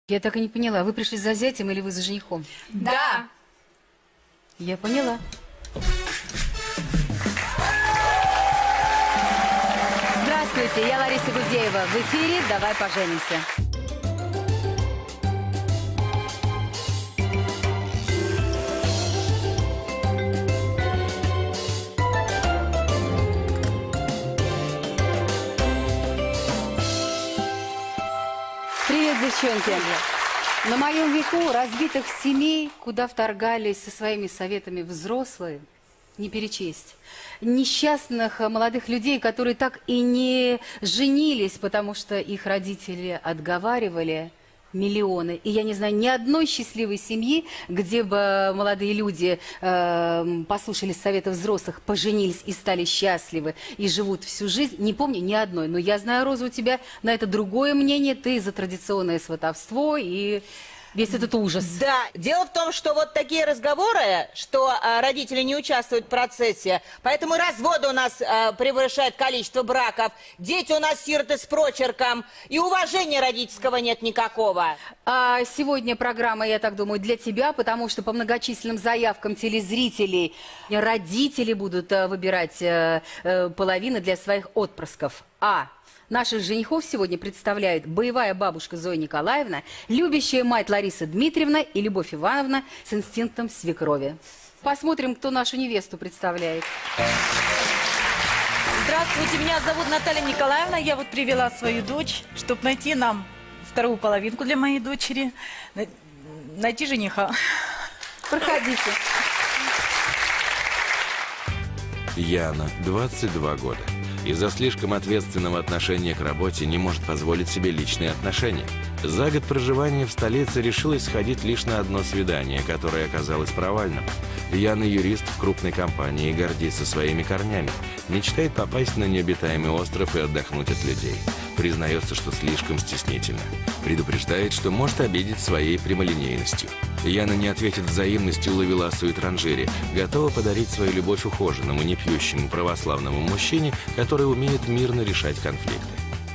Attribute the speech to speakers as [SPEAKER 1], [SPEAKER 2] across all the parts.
[SPEAKER 1] Я так и не поняла, вы пришли за зятем или вы за женихом?
[SPEAKER 2] Да.
[SPEAKER 1] Я поняла. Здравствуйте, я Лариса Гузеева. В эфире «Давай поженимся». Привет, девчонки. На моем веку разбитых семей, куда вторгались со своими советами взрослые, не перечесть. Несчастных молодых людей, которые так и не женились, потому что их родители отговаривали, миллионы. И я не знаю ни одной счастливой семьи, где бы молодые люди послушали советов взрослых, поженились и стали счастливы, и живут всю жизнь. Не помню ни одной. Но я знаю, Роза, у тебя на это другое мнение. Ты за традиционное сватовство и весь этот ужас.
[SPEAKER 2] Да, дело в том, что вот такие разговоры, что родители не участвуют в процессе, поэтому и разводы у нас превышают количество браков, дети у нас сироты с прочерком, и уважения родительского нет никакого.
[SPEAKER 1] А сегодня программа, я так думаю, для тебя, потому что по многочисленным заявкам телезрителей родители будут выбирать половины для своих отпрысков. Наших женихов сегодня представляют боевая бабушка Зоя Николаевна, любящая мать Лариса Дмитриевна и Любовь Ивановна с инстинктом свекрови. Посмотрим, кто нашу невесту представляет.
[SPEAKER 3] Здравствуйте, меня зовут Наталья Николаевна. Я вот привела свою дочь, чтобы найти нам вторую половинку для моей дочери, найти жениха.
[SPEAKER 1] Проходите.
[SPEAKER 4] Яна, 22 года. Из-за слишком ответственного отношения к работе не может позволить себе личные отношения. За год проживания в столице решилась сходить лишь на одно свидание, которое оказалось провальным. Яна юрист в крупной компании и гордится своими корнями. Мечтает попасть на необитаемый остров и отдохнуть от людей. Признается, что слишком стеснительно. Предупреждает, что может обидеть своей прямолинейностью. Яна не ответит взаимностью ловеласу и транжире. Готова подарить свою любовь ухоженному, не пьющему православному мужчине, который умеет мирно решать конфликты.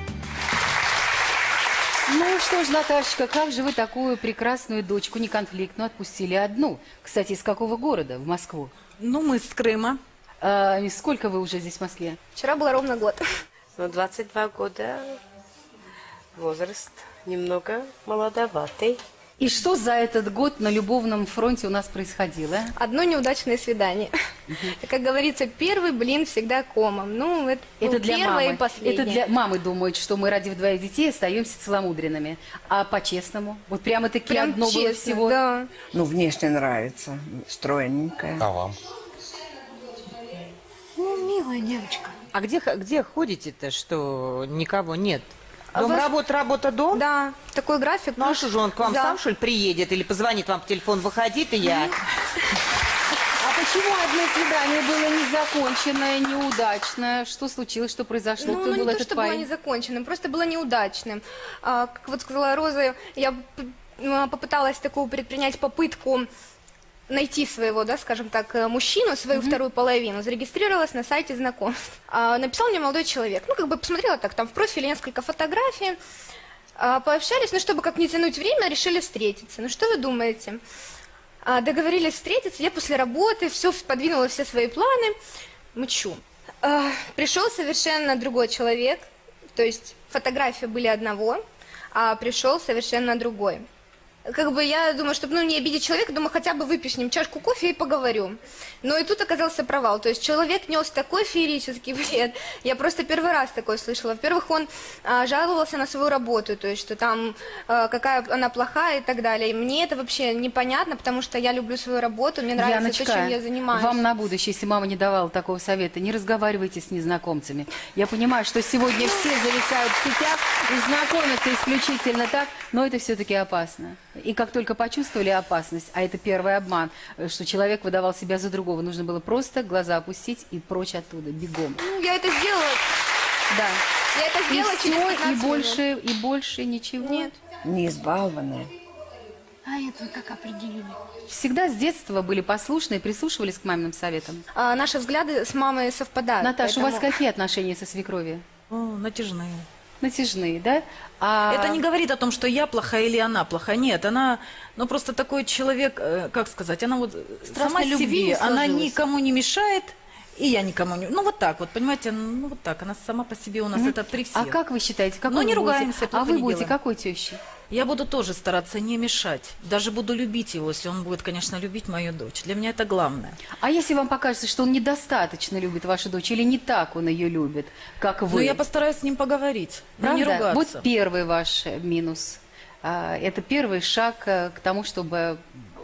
[SPEAKER 1] Ну что ж, Наташечка, как же вы такую прекрасную дочку неконфликтную отпустили одну? Кстати, из какого города? В Москву?
[SPEAKER 3] Ну, мы с Крыма.
[SPEAKER 1] Сколько вы уже здесь в Москве?
[SPEAKER 5] Вчера было ровно год.
[SPEAKER 6] Ну, 22 года, возраст немного молодоватый.
[SPEAKER 1] И что за этот год на любовном фронте у нас происходило?
[SPEAKER 5] Одно неудачное свидание. Как говорится, первый блин всегда комом. Ну, это
[SPEAKER 1] для
[SPEAKER 5] первое
[SPEAKER 1] мамы.
[SPEAKER 5] и последнее.
[SPEAKER 1] Это для мамы думают, что мы, родив двоих детей, остаемся целомудренными. А по-честному? Вот прямо-таки
[SPEAKER 5] Прям
[SPEAKER 1] одно было
[SPEAKER 5] честно,
[SPEAKER 1] всего?
[SPEAKER 5] да.
[SPEAKER 7] Ну, внешне нравится, стройненькая.
[SPEAKER 8] А вам?
[SPEAKER 5] Ну, милая девочка.
[SPEAKER 2] А где ходите-то, что никого нет?
[SPEAKER 5] А
[SPEAKER 2] Дом,
[SPEAKER 5] вас-
[SPEAKER 2] работа, дом?
[SPEAKER 5] Да, такой график.
[SPEAKER 2] Ну, а что же он к вам
[SPEAKER 5] Да.
[SPEAKER 2] сам, что ли, приедет? Или позвонит вам по телефону, выходит, и я...
[SPEAKER 1] А почему одно свидание было незаконченное, неудачное? Что случилось, что произошло? Кто
[SPEAKER 5] Ну,
[SPEAKER 1] был
[SPEAKER 5] не то,
[SPEAKER 1] этот
[SPEAKER 5] что было
[SPEAKER 1] парень?
[SPEAKER 5] незаконченным, просто было неудачным. Как вот сказала Роза, я попыталась такую предпринять попытку найти своего, да, скажем так, мужчину, свою вторую половину, зарегистрировалась на сайте знакомств. Написал мне молодой человек, ну, как бы посмотрела так, там в профиле несколько фотографий, пообщались, ну, чтобы как не тянуть время, решили встретиться. Ну, что вы думаете? Договорились встретиться, я после работы все подвинула, все свои планы, мчу. Пришел совершенно другой человек, то есть фотографии были одного, а пришел совершенно другой. Как бы я думаю, чтобы не обидеть человека, думаю, хотя бы выпью с ним чашку кофе и поговорю. Но и тут оказался провал. То есть человек нес такой феерический бред. Я просто первый раз такое слышала. Во-первых, он жаловался на свою работу, то есть что там какая она плохая и так далее. И мне это вообще непонятно, потому что я люблю свою работу, мне нравится
[SPEAKER 1] Яночка,
[SPEAKER 5] то, чем я занимаюсь.
[SPEAKER 1] вам на будущее, если мама не давала такого совета, не разговаривайте с незнакомцами. Я понимаю, что сегодня все зависают в сетях и знакомятся исключительно так, но это все-таки опасно. И как только почувствовали опасность, а это первый обман, что человек выдавал себя за другого, нужно было просто глаза опустить и прочь оттуда, бегом.
[SPEAKER 5] Ну, я это сделала.
[SPEAKER 1] Да.
[SPEAKER 5] Я это
[SPEAKER 1] И
[SPEAKER 5] сделала через
[SPEAKER 1] все,
[SPEAKER 5] 15 минут.
[SPEAKER 1] и больше ничего?
[SPEAKER 5] Нет.
[SPEAKER 7] Не избалованная.
[SPEAKER 9] А это как определили?
[SPEAKER 1] Всегда с детства были послушны и прислушивались к маминым советам.
[SPEAKER 5] Наши взгляды с мамой совпадают.
[SPEAKER 1] Наташа, у вас
[SPEAKER 5] поэтому-
[SPEAKER 1] какие отношения со свекровью?
[SPEAKER 3] Натяжные.
[SPEAKER 1] натяжные, да?
[SPEAKER 3] Это не говорит о том, что я плохая или она плохая. Нет, она, ну просто такой человек, как сказать, она вот сама
[SPEAKER 1] любви
[SPEAKER 3] себе,
[SPEAKER 1] не
[SPEAKER 3] она
[SPEAKER 1] сложилась.
[SPEAKER 3] никому не мешает, и я никому не... Ну вот так вот, понимаете, ну вот так, она сама по себе у нас это при всех.
[SPEAKER 1] А как вы считаете, какой
[SPEAKER 3] Ну, не
[SPEAKER 1] вы будете-
[SPEAKER 3] ругаемся,
[SPEAKER 1] А
[SPEAKER 3] плохо
[SPEAKER 1] вы
[SPEAKER 3] не
[SPEAKER 1] будете
[SPEAKER 3] делаем.
[SPEAKER 1] какой тещей?
[SPEAKER 3] Я буду тоже стараться не мешать. Даже буду любить его, если он будет, конечно, любить мою дочь. Для меня это главное.
[SPEAKER 1] А если вам покажется, что он недостаточно любит вашу дочь, или не так он ее любит, как
[SPEAKER 3] Но
[SPEAKER 1] вы?
[SPEAKER 3] я постараюсь с ним поговорить, но не
[SPEAKER 1] Правда?
[SPEAKER 3] ругаться.
[SPEAKER 1] Вот первый ваш минус. Это первый шаг к тому, чтобы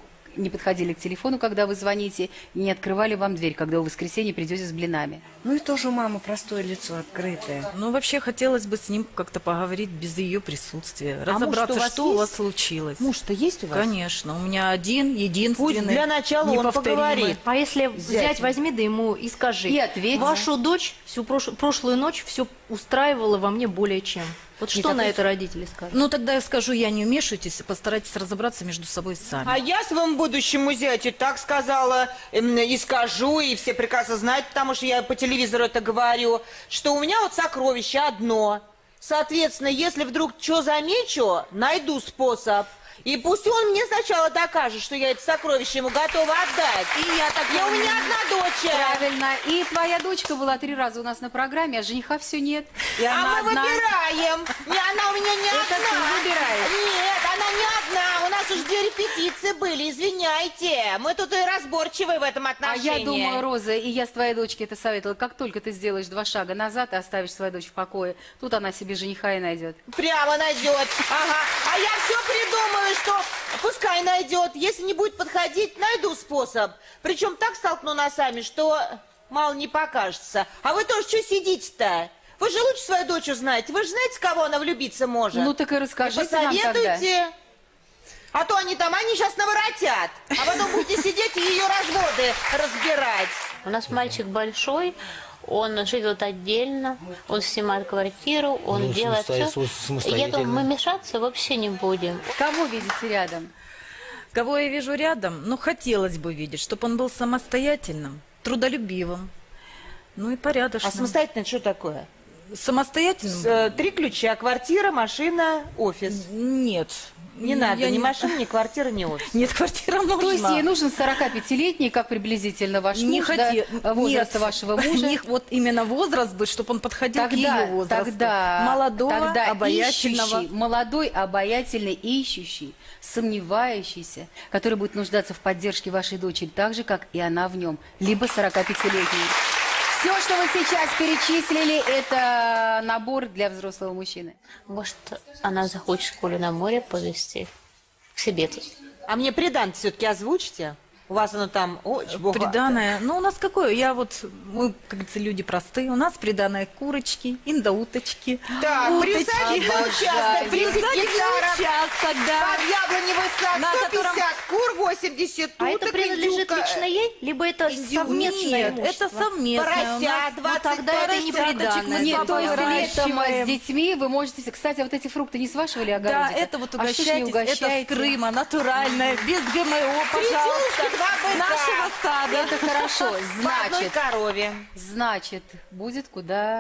[SPEAKER 1] не подходили к телефону, когда вы звоните, и не открывали вам дверь, когда вы в воскресенье придете с блинами.
[SPEAKER 7] Ну и тоже у мамы простое лицо, открытое.
[SPEAKER 3] Ну, вообще, хотелось бы с ним как-то поговорить без ее присутствия. Разобраться,
[SPEAKER 2] муж-то у вас
[SPEAKER 3] что у вас
[SPEAKER 2] есть?
[SPEAKER 3] случилось.
[SPEAKER 2] Муж-то есть у вас?
[SPEAKER 3] Конечно, у меня один, единственный.
[SPEAKER 2] Пусть для начала он
[SPEAKER 3] неповторимый.
[SPEAKER 2] поговорит.
[SPEAKER 8] А если взять, возьми, да ему и скажи.
[SPEAKER 1] И ответь.
[SPEAKER 8] Вашу дочь всю прошлую ночь все устраивала во мне более чем. Вот что на это родители скажут?
[SPEAKER 3] Ну, тогда я скажу, я не вмешивайтесь, постарайтесь разобраться между собой сами.
[SPEAKER 2] А я своему будущему зятю так сказала, и скажу, и все прекрасно знают, потому что я по телевизору это говорю, что у меня вот сокровище одно. Соответственно, если вдруг что замечу, найду способ. И пусть он мне сначала докажет, что я это сокровище ему готова отдать.
[SPEAKER 1] И я так
[SPEAKER 2] У меня одна дочь.
[SPEAKER 1] Правильно. И твоя дочка была 3 раза у нас на программе, а жениха все нет. И
[SPEAKER 2] А
[SPEAKER 1] она
[SPEAKER 2] мы
[SPEAKER 1] одна.
[SPEAKER 2] выбираем. Не, она у меня не
[SPEAKER 1] Это
[SPEAKER 2] одна.
[SPEAKER 1] ты выбираешь.
[SPEAKER 2] Нет, она не одна. У нас уже 2 репетиции были, извиняйте. Мы тут и разборчивые в этом
[SPEAKER 1] А
[SPEAKER 2] отношении.
[SPEAKER 1] я думаю, Роза, и я с твоей дочке это советовала, как только ты сделаешь 2 шага назад и оставишь свою дочь в покое, тут она себе жениха и найдет.
[SPEAKER 2] Прямо найдет. Ага. А я все придумаю, что пускай найдет. Если не будет подходить, найду способ. Причем так столкну носами, что мало не покажется. А вы тоже что сидите-то? Вы же лучше свою дочь знаете. Вы же знаете, кого она влюбиться может?
[SPEAKER 1] Ну так и расскажите нам тогда.
[SPEAKER 2] Посоветуйте. А то они сейчас наворотят. А потом будете сидеть и ее разводы разбирать.
[SPEAKER 6] У нас мальчик большой, он живет отдельно, он снимает квартиру, он делает все. Я думаю, мы мешаться вообще не будем.
[SPEAKER 1] Кого видите рядом?
[SPEAKER 3] Кого я вижу рядом? Ну, хотелось бы видеть, чтобы он был самостоятельным, трудолюбивым, ну и порядочным.
[SPEAKER 2] А самостоятельно что такое?
[SPEAKER 3] Самостоятельным?
[SPEAKER 2] 3 ключа. Квартира, машина, офис.
[SPEAKER 3] Нет.
[SPEAKER 2] Не надо,
[SPEAKER 3] Я
[SPEAKER 2] ни
[SPEAKER 3] не-
[SPEAKER 2] машина, ни квартира, ни офис.
[SPEAKER 3] Нет, квартира нужна.
[SPEAKER 1] То есть ей нужен 45-летний, как приблизительно ваш
[SPEAKER 3] Не
[SPEAKER 1] муж, да,
[SPEAKER 3] хоти-
[SPEAKER 1] возраста
[SPEAKER 3] нет.
[SPEAKER 1] вашего мужа.
[SPEAKER 3] Не- вот именно возраст быть, чтобы он подходил к ее возрасту. Молодого, обаятельного.
[SPEAKER 1] ищущий, молодой, обаятельный, ищущий, сомневающийся, который будет нуждаться в поддержке вашей дочери так же, как и она в нем, либо 45-летний. Все, что вы сейчас перечислили, это набор для взрослого мужчины.
[SPEAKER 6] Может, она захочет в школе на море повезти к себе тут.
[SPEAKER 2] А мне приданное все-таки озвучите. У вас оно там очень богато.
[SPEAKER 3] Приданое. Ну, у нас какое? Мы, как говорится, люди простые. У нас приданое курочки, индоуточки.
[SPEAKER 2] Так,
[SPEAKER 3] уточки.
[SPEAKER 2] присадибный участок, 30
[SPEAKER 3] Присадибный
[SPEAKER 2] гектаров.
[SPEAKER 3] участок, да.
[SPEAKER 2] Под яблоневый сад,
[SPEAKER 3] На
[SPEAKER 2] 150
[SPEAKER 3] котором-
[SPEAKER 2] кур, 80
[SPEAKER 8] А
[SPEAKER 2] уток,
[SPEAKER 8] это принадлежит
[SPEAKER 2] индюка.
[SPEAKER 8] лично ей, либо это совместное
[SPEAKER 3] Нет,
[SPEAKER 8] имущество?
[SPEAKER 3] это совместное. У
[SPEAKER 2] Порося,
[SPEAKER 3] нас
[SPEAKER 2] 20
[SPEAKER 8] тогда это не
[SPEAKER 3] поросяточек
[SPEAKER 8] приданое.
[SPEAKER 3] мы
[SPEAKER 1] Нет, то есть летом
[SPEAKER 3] выращиваем.
[SPEAKER 1] с детьми вы можете... Кстати, вот эти фрукты не с вашего ли огородика?
[SPEAKER 3] Да, это вот
[SPEAKER 1] А что ж не
[SPEAKER 3] угощайтесь, это с
[SPEAKER 1] угощаете?
[SPEAKER 3] Крыма, натуральное, без ГМО, пожалуйста.
[SPEAKER 2] Придюшка, 2
[SPEAKER 3] С
[SPEAKER 2] быка.
[SPEAKER 3] нашего сада.
[SPEAKER 1] Это хорошо.
[SPEAKER 2] По одной
[SPEAKER 1] Значит,
[SPEAKER 2] корове.
[SPEAKER 1] значит, будет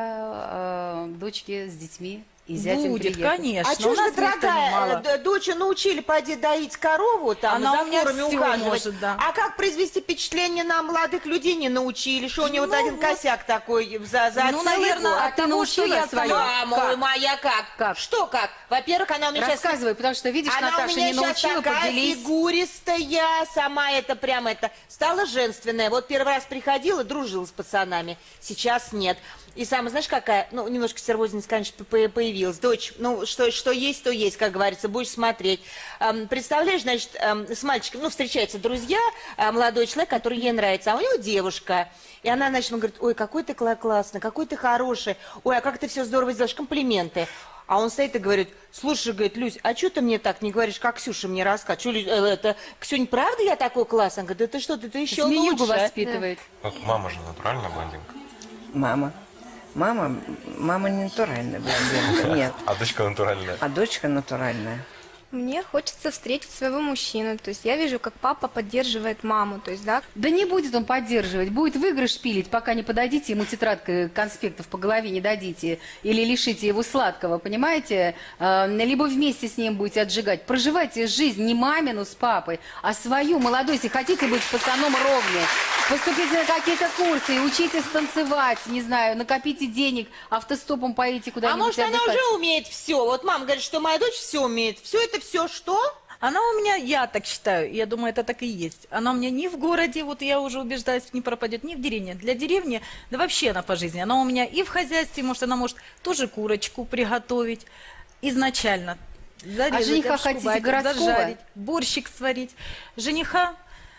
[SPEAKER 1] куда дочке с детьми и зятем
[SPEAKER 3] Будет,
[SPEAKER 1] приехать.
[SPEAKER 3] конечно.
[SPEAKER 2] А что
[SPEAKER 3] у
[SPEAKER 2] же
[SPEAKER 3] нас
[SPEAKER 2] вы,
[SPEAKER 3] места немало.
[SPEAKER 2] дорогая, дочь научили поди доить корову, там,
[SPEAKER 3] Она
[SPEAKER 2] за
[SPEAKER 3] у меня
[SPEAKER 2] курами
[SPEAKER 3] всё
[SPEAKER 2] ухаживать.
[SPEAKER 3] может, да.
[SPEAKER 2] А как произвести впечатление на молодых людей не научили? Что у нее вот один косяк такой за
[SPEAKER 3] Ну,
[SPEAKER 2] целый
[SPEAKER 3] наверное,
[SPEAKER 2] год?
[SPEAKER 1] А
[SPEAKER 3] от
[SPEAKER 1] ты
[SPEAKER 3] того, что
[SPEAKER 1] научила
[SPEAKER 3] я
[SPEAKER 1] свою?
[SPEAKER 3] сама...
[SPEAKER 2] Мама моя, как?
[SPEAKER 1] Как?
[SPEAKER 2] Что как? Во-первых, она у меня сейчас...
[SPEAKER 1] Рассказывай, потому что, видишь,
[SPEAKER 2] Она
[SPEAKER 1] Наташа
[SPEAKER 2] у меня
[SPEAKER 1] не
[SPEAKER 2] сейчас
[SPEAKER 1] научила,
[SPEAKER 2] такая
[SPEAKER 1] поделись.
[SPEAKER 2] фигуристая, сама это прям это, стала женственная. Вот первый раз приходила, дружила с пацанами, сейчас нет. И самое, знаешь, какая, ну, немножко сервозность, конечно, появилась. Дочь, ну, что есть, то есть, как говорится, будешь смотреть. Представляешь, значит, с мальчиком, ну, встречаются друзья, молодой человек, который ей нравится, а у него девушка. И она, значит, ему говорит: ой, какой ты классный, какой ты хороший, ой, а как ты все здорово сделаешь, комплименты. А он стоит и говорит: слушай, говорит, Люсь, а что ты мне так не говоришь, как Ксюша мне рассказывает? Это, Ксюнь, правда я такой классный? Он говорит: да ты что, ты еще
[SPEAKER 1] Змеюгу
[SPEAKER 2] лучше.
[SPEAKER 1] воспитывает.
[SPEAKER 10] Вот мама же натуральная блондинка.
[SPEAKER 7] Мама не натуральная блондинка, нет.
[SPEAKER 10] А дочка натуральная.
[SPEAKER 7] А дочка натуральная.
[SPEAKER 5] Мне хочется встретить своего мужчину, то есть я вижу, как папа поддерживает маму, то есть, да.
[SPEAKER 1] Да не будет он поддерживать, будет выигрыш пилить, пока не подадите ему тетрадкой конспектов по голове не дадите или лишите его сладкого, понимаете? Либо вместе с ним будете отжигать. Проживайте жизнь не мамину с папой, а свою, молодой, если хотите быть пацаном ровнее. Поступите на какие-то курсы и учитесь танцевать, не знаю, накопите денег, автостопом поедете куда-нибудь.
[SPEAKER 2] А может, она
[SPEAKER 1] отдыхать.
[SPEAKER 2] уже умеет все? Вот мама говорит, что моя дочь все умеет. Все это все что?
[SPEAKER 3] Она у меня, я так считаю, я думаю, это так и есть. Она у меня ни в городе, вот я уже убеждаюсь, не пропадет, ни в деревне. Для деревни, да вообще она по жизни. Она у меня и в хозяйстве, может, она может тоже курочку приготовить изначально. Зарезать,
[SPEAKER 1] жениха хотите
[SPEAKER 3] обшкубать,
[SPEAKER 1] городского?
[SPEAKER 3] зажарить, борщик сварить. Жениха,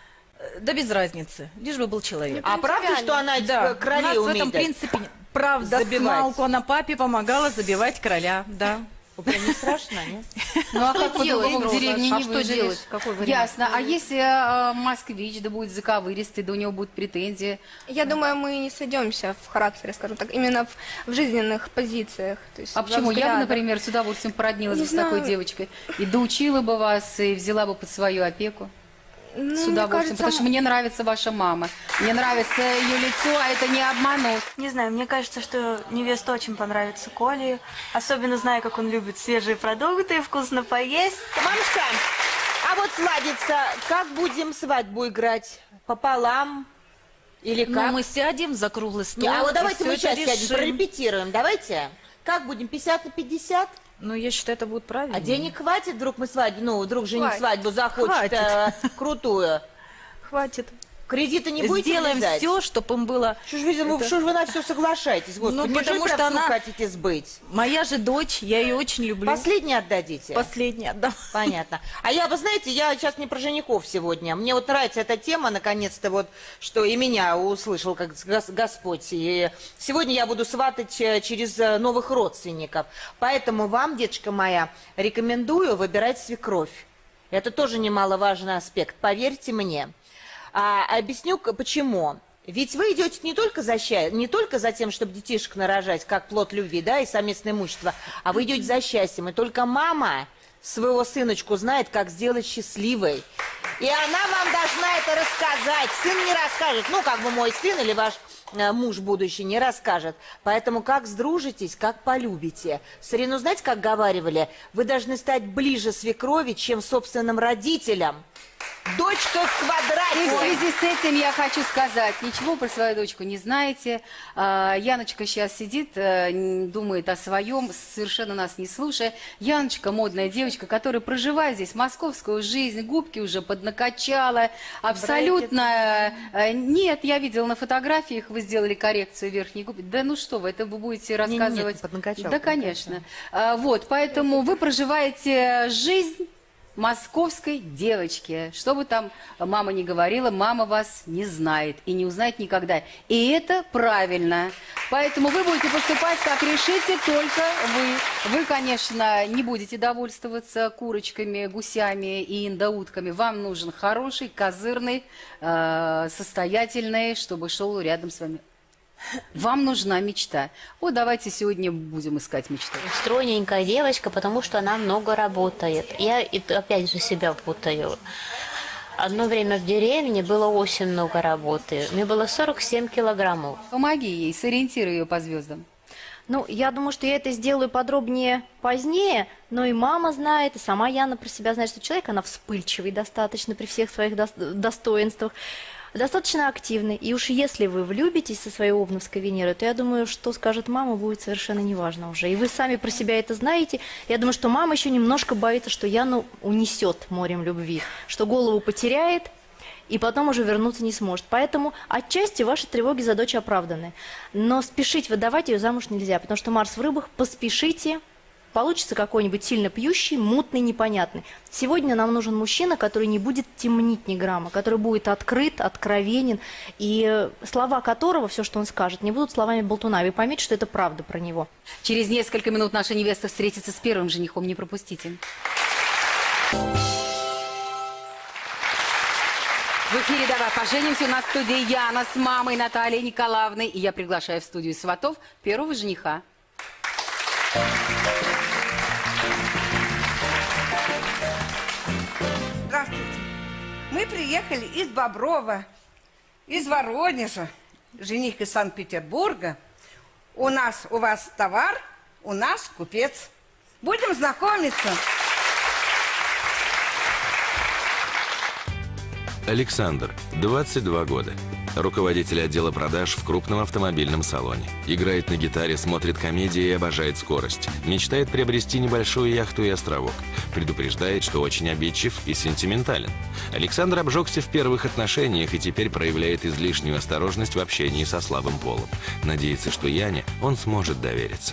[SPEAKER 3] да без разницы, лишь бы был человек.
[SPEAKER 2] А правда, что она
[SPEAKER 3] Да,
[SPEAKER 2] кроли
[SPEAKER 3] у нас
[SPEAKER 2] умеет?
[SPEAKER 3] в этом принципе, правда,
[SPEAKER 2] забивать?
[SPEAKER 3] смалку она папе помогала забивать короля, да.
[SPEAKER 2] Прям не страшно, нет?
[SPEAKER 1] Ну а как по-другому в деревне не
[SPEAKER 8] что
[SPEAKER 1] выживешь?
[SPEAKER 8] делать? Какой вариант?
[SPEAKER 1] Ясно. А если москвич, да будет заковыристый, да у него будут претензии?
[SPEAKER 5] Я думаю, мы не сойдемся в характере, скажем так, именно в жизненных позициях. То есть
[SPEAKER 1] А
[SPEAKER 5] во
[SPEAKER 1] почему? Я бы,
[SPEAKER 5] взглядах.
[SPEAKER 1] например, с удовольствием породнилась
[SPEAKER 5] Не
[SPEAKER 1] бы с такой
[SPEAKER 5] знаю.
[SPEAKER 1] девочкой. И доучила бы вас, и взяла бы под свою опеку.
[SPEAKER 5] Ну,
[SPEAKER 1] С
[SPEAKER 5] мне
[SPEAKER 1] удовольствием.
[SPEAKER 5] кажется,
[SPEAKER 1] Потому что мне нравится ваша мама. Мне нравится ее лицо, а это не обманут.
[SPEAKER 11] Не знаю, мне кажется, что невеста очень понравится Коле, особенно зная, как он любит свежие продукты, вкусно поесть.
[SPEAKER 2] Мамушка, а вот сладится, как будем свадьбу играть? Пополам? Или
[SPEAKER 3] Ну,
[SPEAKER 2] как?
[SPEAKER 3] мы сядем за круглый стол.
[SPEAKER 2] А вот
[SPEAKER 3] и
[SPEAKER 2] давайте
[SPEAKER 3] всё
[SPEAKER 2] мы
[SPEAKER 3] это
[SPEAKER 2] сейчас сядем,
[SPEAKER 3] решим.
[SPEAKER 2] прорепетируем. Давайте. Как будем, 50 на 50?
[SPEAKER 3] Ну, я считаю, это будет правильно.
[SPEAKER 2] А денег хватит? Вдруг мы свадьбу, ну, вдруг жених
[SPEAKER 5] Хватит.
[SPEAKER 2] свадьбу захочет
[SPEAKER 3] Хватит.
[SPEAKER 2] крутую.
[SPEAKER 3] Хватит.
[SPEAKER 2] Кредиты не будете
[SPEAKER 3] Сделаем
[SPEAKER 2] влезать?
[SPEAKER 3] все, чтобы им было...
[SPEAKER 2] Что ж вы на все соглашаетесь, господи?
[SPEAKER 3] Ну,
[SPEAKER 2] Неужели
[SPEAKER 3] потому
[SPEAKER 2] прям
[SPEAKER 3] что
[SPEAKER 2] всю
[SPEAKER 3] она-
[SPEAKER 2] хотите сбыть?
[SPEAKER 3] Моя же дочь, я ее очень люблю.
[SPEAKER 2] Последний отдадите?
[SPEAKER 3] Последняя отдам.
[SPEAKER 2] Понятно. А я, вы знаете, я сейчас не про женихов сегодня. Мне вот нравится эта тема, наконец-то, вот, что и меня услышал как Господь. И сегодня я буду сватать через новых родственников. Поэтому вам, деточка моя, рекомендую выбирать свекровь. Это тоже немаловажный аспект, поверьте мне. Объясню, почему. Ведь вы идете не только за тем, чтобы детишек нарожать, как плод любви, да, и совместное имущество, а вы идете за счастьем. И только мама своего сыночку знает, как сделать счастливой. И она вам должна это рассказать. Сын не расскажет. Ну, как бы мой сын или ваш муж будущий не расскажет. Поэтому как сдружитесь, как полюбите. В старину, знаете, как говаривали? Вы должны стать ближе свекрови, чем собственным родителям. Дочка в
[SPEAKER 1] И в
[SPEAKER 2] квадрате.
[SPEAKER 1] связи с этим я хочу сказать, ничего про свою дочку не знаете. Яночка сейчас сидит, думает о своем, совершенно нас не слушая. Яночка модная девочка, которая проживает здесь московскую жизнь, губки уже поднакачала. Абсолютно... Нет, я видела на фотографиях, вы сделали коррекцию верхней губы. Да ну что вы, это вы будете рассказывать...
[SPEAKER 2] Нет, поднакачала,
[SPEAKER 1] Да, конечно. Вот, поэтому вы проживаете жизнь московской девочки. Что бы там мама ни говорила, мама вас не знает и не узнает никогда. И это правильно. Поэтому вы будете поступать, как решите только вы. Вы, конечно, не будете довольствоваться курочками, гусями и индоутками. Вам нужен хороший, козырный, состоятельный, чтобы шел рядом с вами. Вам нужна мечта. Вот давайте сегодня будем искать мечту.
[SPEAKER 6] Стройненькая девочка, потому что она много работает. Я опять же себя путаю. Одно время в деревне было очень много работы. Мне было 47 килограммов.
[SPEAKER 1] Помоги ей, сориентируй ее по звездам.
[SPEAKER 8] Ну, я думаю, что я это сделаю подробнее позднее, но и мама знает, и сама Яна про себя знает, что человек, она вспыльчивый достаточно при всех своих достоинствах, достаточно активный. И уж если вы влюбитесь со своей овновской Венерой, то я думаю, что скажет мама, будет совершенно неважно уже. И вы сами про себя это знаете. Я думаю, что мама еще немножко боится, что Яну унесет морем любви, что голову потеряет, и потом уже вернуться не сможет. Поэтому отчасти ваши тревоги за дочь оправданы. Но спешить выдавать ее замуж нельзя, потому что Марс в рыбах, поспешите, получится какой-нибудь сильно пьющий, мутный, непонятный. Сегодня нам нужен мужчина, который не будет темнить ни грамма, который будет открыт, откровенен, и слова которого, все, что он скажет, не будут словами болтуна. Вы поймите, что это правда про него.
[SPEAKER 1] Через несколько минут наша невеста встретится с первым женихом. Не пропустите. В эфире «Давай поженимся». У нас в студии Яна с мамой Натальей Николаевной. И я приглашаю в студию сватов первого жениха.
[SPEAKER 7] Мы приехали из Боброва, из Воронежа, жених из Санкт-Петербурга. У вас товар, у нас купец. Будем знакомиться.
[SPEAKER 4] Александр, 22 года. Руководитель отдела продаж в крупном автомобильном салоне. Играет на гитаре, смотрит комедии и обожает скорость. Мечтает приобрести небольшую яхту и островок. Предупреждает, что очень обидчив и сентиментален. Александр обжегся в первых отношениях и теперь проявляет излишнюю осторожность в общении со слабым полом. Надеется, что Яне он сможет довериться.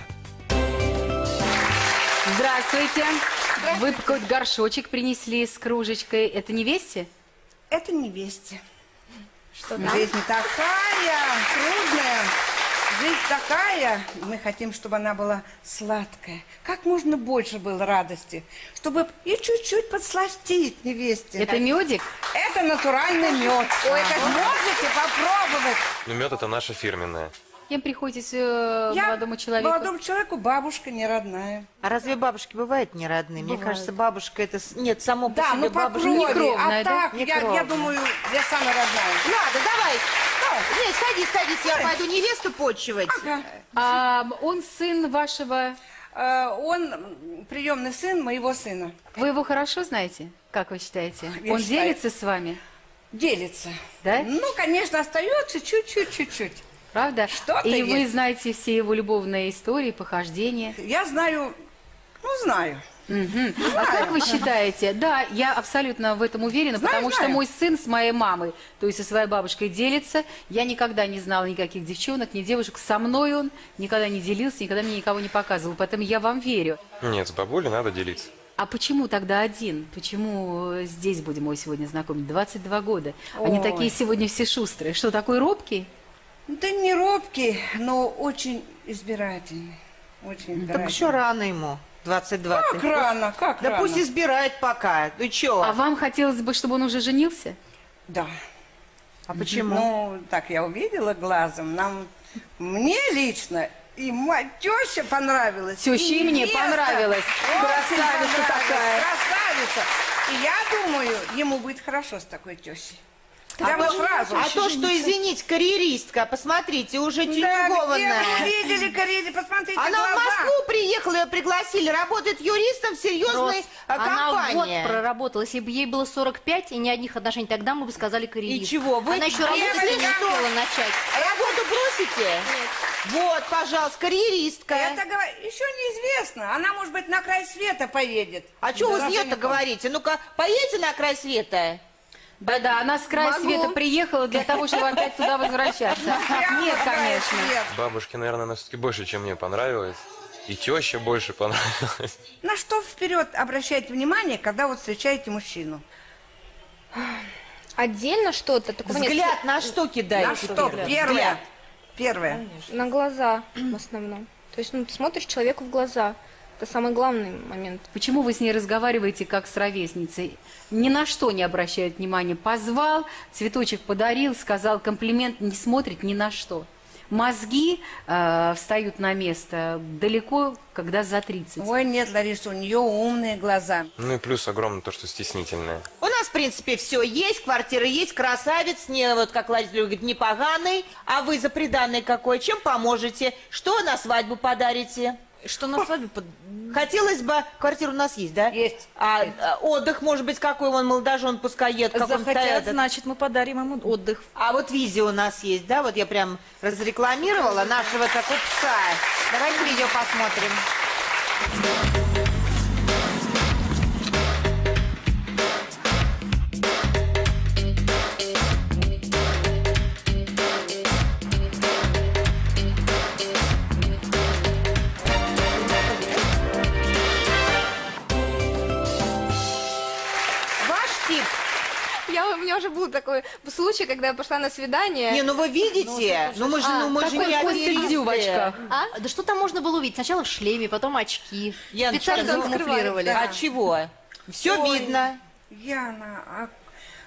[SPEAKER 1] Здравствуйте. Вы какой-то горшочек принесли с кружечкой. Это невесте?
[SPEAKER 7] Это невесте.
[SPEAKER 5] Что
[SPEAKER 7] Жизнь такая трудная, жизнь такая. Мы хотим, чтобы она была сладкая. Как можно больше было радости, чтобы и чуть-чуть подсластить невесте.
[SPEAKER 1] Это медик?
[SPEAKER 7] Это натуральный мед. Ой, как можете попробовать.
[SPEAKER 10] Ну, мед это наша фирменная.
[SPEAKER 1] Кем приходите молодому человеку?
[SPEAKER 7] Молодому человеку бабушка не родная.
[SPEAKER 2] А разве бабушки бывают не родные? Мне кажется, бабушка это... Нет, само по
[SPEAKER 7] Да,
[SPEAKER 2] себе
[SPEAKER 7] ну по
[SPEAKER 2] бабушка
[SPEAKER 7] крови,
[SPEAKER 2] не кровная,
[SPEAKER 7] а
[SPEAKER 2] да?
[SPEAKER 7] так,
[SPEAKER 2] Не
[SPEAKER 7] я
[SPEAKER 2] кровная.
[SPEAKER 7] думаю, я самая родная.
[SPEAKER 2] Ладно, давай. Нет, садись, я пойду невесту почивать.
[SPEAKER 1] Он сын вашего...
[SPEAKER 7] Он приемный сын моего сына.
[SPEAKER 1] Вы его хорошо знаете, как вы считаете?
[SPEAKER 7] Я
[SPEAKER 1] Он
[SPEAKER 7] считаю.
[SPEAKER 1] делится с вами?
[SPEAKER 7] Делится.
[SPEAKER 1] Да?
[SPEAKER 7] Ну, конечно, остается чуть-чуть.
[SPEAKER 1] Правда?
[SPEAKER 7] Что-то
[SPEAKER 1] И вы
[SPEAKER 7] есть.
[SPEAKER 1] знаете все его любовные истории, похождения?
[SPEAKER 7] Я знаю, знаю.
[SPEAKER 1] А как вы считаете? Да, я абсолютно в этом уверена, потому что мой сын с моей мамой, то есть со своей бабушкой, делится. Я никогда не знала никаких девчонок, ни девушек. Со мной он никогда не делился, никогда мне никого не показывал. Поэтому я вам верю.
[SPEAKER 10] Нет, с бабулей надо делиться.
[SPEAKER 1] А почему тогда один? Почему здесь будем его сегодня знакомить? 22 года. Они
[SPEAKER 7] Ой.
[SPEAKER 1] такие сегодня все шустрые. Что, такой робкий?
[SPEAKER 7] Да не робкий, но очень избирательный. Очень избирательный.
[SPEAKER 2] Так еще рано ему, 22.
[SPEAKER 7] Как рано, как
[SPEAKER 2] Да
[SPEAKER 7] рано?
[SPEAKER 2] пусть избирает пока. Ну чё?
[SPEAKER 1] А вам хотелось бы, чтобы он уже женился?
[SPEAKER 7] Да.
[SPEAKER 2] А почему?
[SPEAKER 7] Ну, так я увидела глазом. Мне лично и теща понравилась.
[SPEAKER 1] Теща и мне
[SPEAKER 7] невеста
[SPEAKER 1] понравилась.
[SPEAKER 7] очень
[SPEAKER 1] Красавица
[SPEAKER 7] понравилась,
[SPEAKER 1] такая.
[SPEAKER 7] Красавица. И я думаю, ему будет хорошо с такой тещей. Прямо сразу.
[SPEAKER 2] А то, что, извините, карьеристка, посмотрите, уже
[SPEAKER 7] Да,
[SPEAKER 2] тюнингованная.
[SPEAKER 7] где вы видели карьере? Посмотрите
[SPEAKER 2] Она в
[SPEAKER 7] глаза.
[SPEAKER 2] Москву приехала, ее пригласили, работает юристом в серьезной
[SPEAKER 8] Она год
[SPEAKER 2] компании.
[SPEAKER 8] проработала. Если бы ей было 45 и ни одних отношений, тогда мы бы сказали карьерист.
[SPEAKER 2] И чего? Вы
[SPEAKER 8] Она еще работать не
[SPEAKER 2] девочка,
[SPEAKER 8] успела начать.
[SPEAKER 2] Работу бросите? Нет. Вот, пожалуйста, карьеристка.
[SPEAKER 7] Это еще неизвестно. Она, может быть, на край света поедет.
[SPEAKER 2] А что вы с
[SPEAKER 7] Даже
[SPEAKER 2] нее-то
[SPEAKER 7] не помню.
[SPEAKER 2] говорите? Ну-ка, поедете на край света?
[SPEAKER 1] Да-да, она с края
[SPEAKER 5] Могу.
[SPEAKER 1] света приехала для того, чтобы опять туда возвращаться.
[SPEAKER 7] Прямо
[SPEAKER 1] Нет,
[SPEAKER 7] на край
[SPEAKER 1] конечно.
[SPEAKER 7] света.
[SPEAKER 10] Бабушке, наверное, она все-таки больше, чем мне понравилось. И теща больше понравилась.
[SPEAKER 7] На что вперед обращайте внимание, когда вот встречаете мужчину?
[SPEAKER 5] Отдельно что-то? Такого нет.
[SPEAKER 2] Взгляд на что кидаете?
[SPEAKER 7] На что?
[SPEAKER 2] Взгляд.
[SPEAKER 7] Первое.
[SPEAKER 5] На глаза в основном. То есть, ты смотришь человеку в глаза. Это самый главный момент.
[SPEAKER 1] Почему вы с ней разговариваете как с ровесницей? Ни на что не обращает внимания. Позвал, цветочек подарил, сказал комплимент, не смотрит ни на что. Мозги встают на место далеко, когда за 30.
[SPEAKER 7] Ой, нет, Лариса, у нее умные глаза.
[SPEAKER 10] Ну и плюс огромное то, что стеснительная.
[SPEAKER 2] У нас, в принципе, все есть, квартира есть, красавец, не, вот как Лариса говорит, не поганый. А вы за приданное какое? Чем поможете? Что на свадьбу подарите?
[SPEAKER 3] Что на свадьбе?
[SPEAKER 2] Хотелось бы... Квартира у нас есть, да?
[SPEAKER 7] Есть.
[SPEAKER 2] Отдых, может быть, какой он молодожен, пускай едет. в каком-то
[SPEAKER 3] Захотят,
[SPEAKER 2] этот.
[SPEAKER 3] значит, мы подарим ему отдых.
[SPEAKER 2] А вот видео у нас есть, да? Вот я прям разрекламировала нашего-то купца. Давайте видео посмотрим. Ваш тип.
[SPEAKER 5] У меня уже был такой случай, когда я пошла на свидание.
[SPEAKER 2] Не, ну вы видите? Ну мы же, мы же
[SPEAKER 1] Какой
[SPEAKER 2] не
[SPEAKER 1] Костя
[SPEAKER 2] аферисты.
[SPEAKER 1] Дзю в очках.
[SPEAKER 8] А? Да что там можно было увидеть? Сначала в шлеме, потом очки.
[SPEAKER 2] Яночка,
[SPEAKER 8] Специально
[SPEAKER 5] ну,
[SPEAKER 8] закамуфлировали.
[SPEAKER 2] А чего? Все
[SPEAKER 7] Ой.
[SPEAKER 2] видно.
[SPEAKER 7] Яна,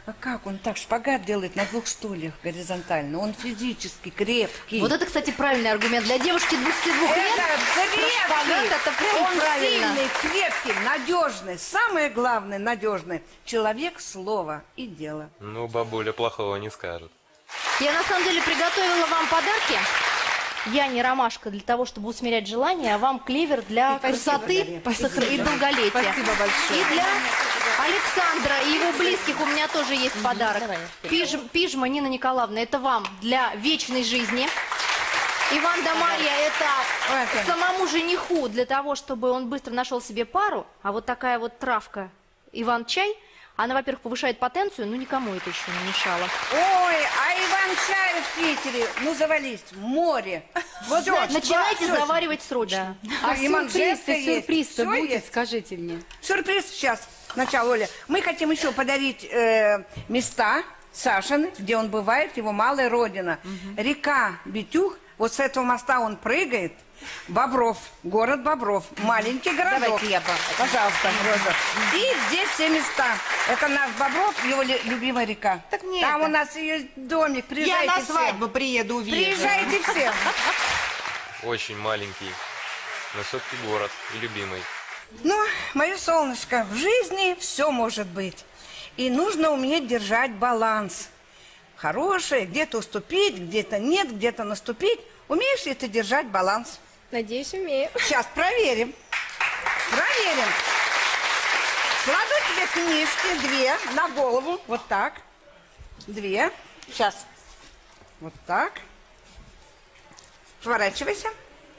[SPEAKER 7] А как он так шпагат делает на 2 стульях горизонтально? Он физически крепкий.
[SPEAKER 8] Вот это, кстати, правильный аргумент. Для девушки 22 лет шпагат это прям
[SPEAKER 7] Он
[SPEAKER 8] правильно.
[SPEAKER 7] сильный, крепкий, надежный. Самое главное, надежный. Человек слова и дела.
[SPEAKER 10] Ну, бабуля плохого не скажет.
[SPEAKER 8] Я на самом деле приготовила вам подарки. Я не ромашка для того, чтобы усмирять желание, а вам клевер для красоты и долголетия.
[SPEAKER 1] Спасибо большое.
[SPEAKER 8] И для Александра и его близких у меня тоже есть подарок. Пижма Нина Николаевна, это вам для вечной жизни. Иван да Марья, это самому жениху для того, чтобы он быстро нашел себе пару. А вот такая вот травка Иван-чай, она, во-первых, повышает потенцию, но никому это еще не мешало.
[SPEAKER 7] Ой, а Иван-чай в Питере, ну завались, море. Вот
[SPEAKER 8] Всё, начинайте заваривать срочно.
[SPEAKER 1] А
[SPEAKER 7] Иманжеска есть.
[SPEAKER 1] сюрприз-то
[SPEAKER 7] Всё
[SPEAKER 1] будет,
[SPEAKER 7] есть.
[SPEAKER 1] скажите мне.
[SPEAKER 7] Сюрприз сейчас. Сначала, Оля, мы хотим еще подарить места Сашины, где он бывает, его малая родина. Река Битюх, вот с этого моста он прыгает. Бобров, город Бобров, маленький городок.
[SPEAKER 1] Давайте я
[SPEAKER 7] Пожалуйста, Роза. И здесь все места. Это наш Бобров, его любимая река.
[SPEAKER 2] Так нет.
[SPEAKER 7] Там у нас ее домик,
[SPEAKER 2] Я
[SPEAKER 7] приезжайте
[SPEAKER 2] на
[SPEAKER 7] все.
[SPEAKER 2] свадьбу приеду, увижу.
[SPEAKER 7] Приезжайте все.
[SPEAKER 10] Очень маленький, но все-таки город и любимый.
[SPEAKER 7] Ну, мое солнышко, в жизни все может быть. И нужно уметь держать баланс. Хорошее, где-то уступить, где-то нет, где-то наступить. Умеешь ли ты держать баланс?
[SPEAKER 5] Надеюсь, умею.
[SPEAKER 7] Сейчас проверим. Проверим. Кладу тебе книжки 2 на голову. Вот так. 2. Сейчас. Вот так. Сворачивайся.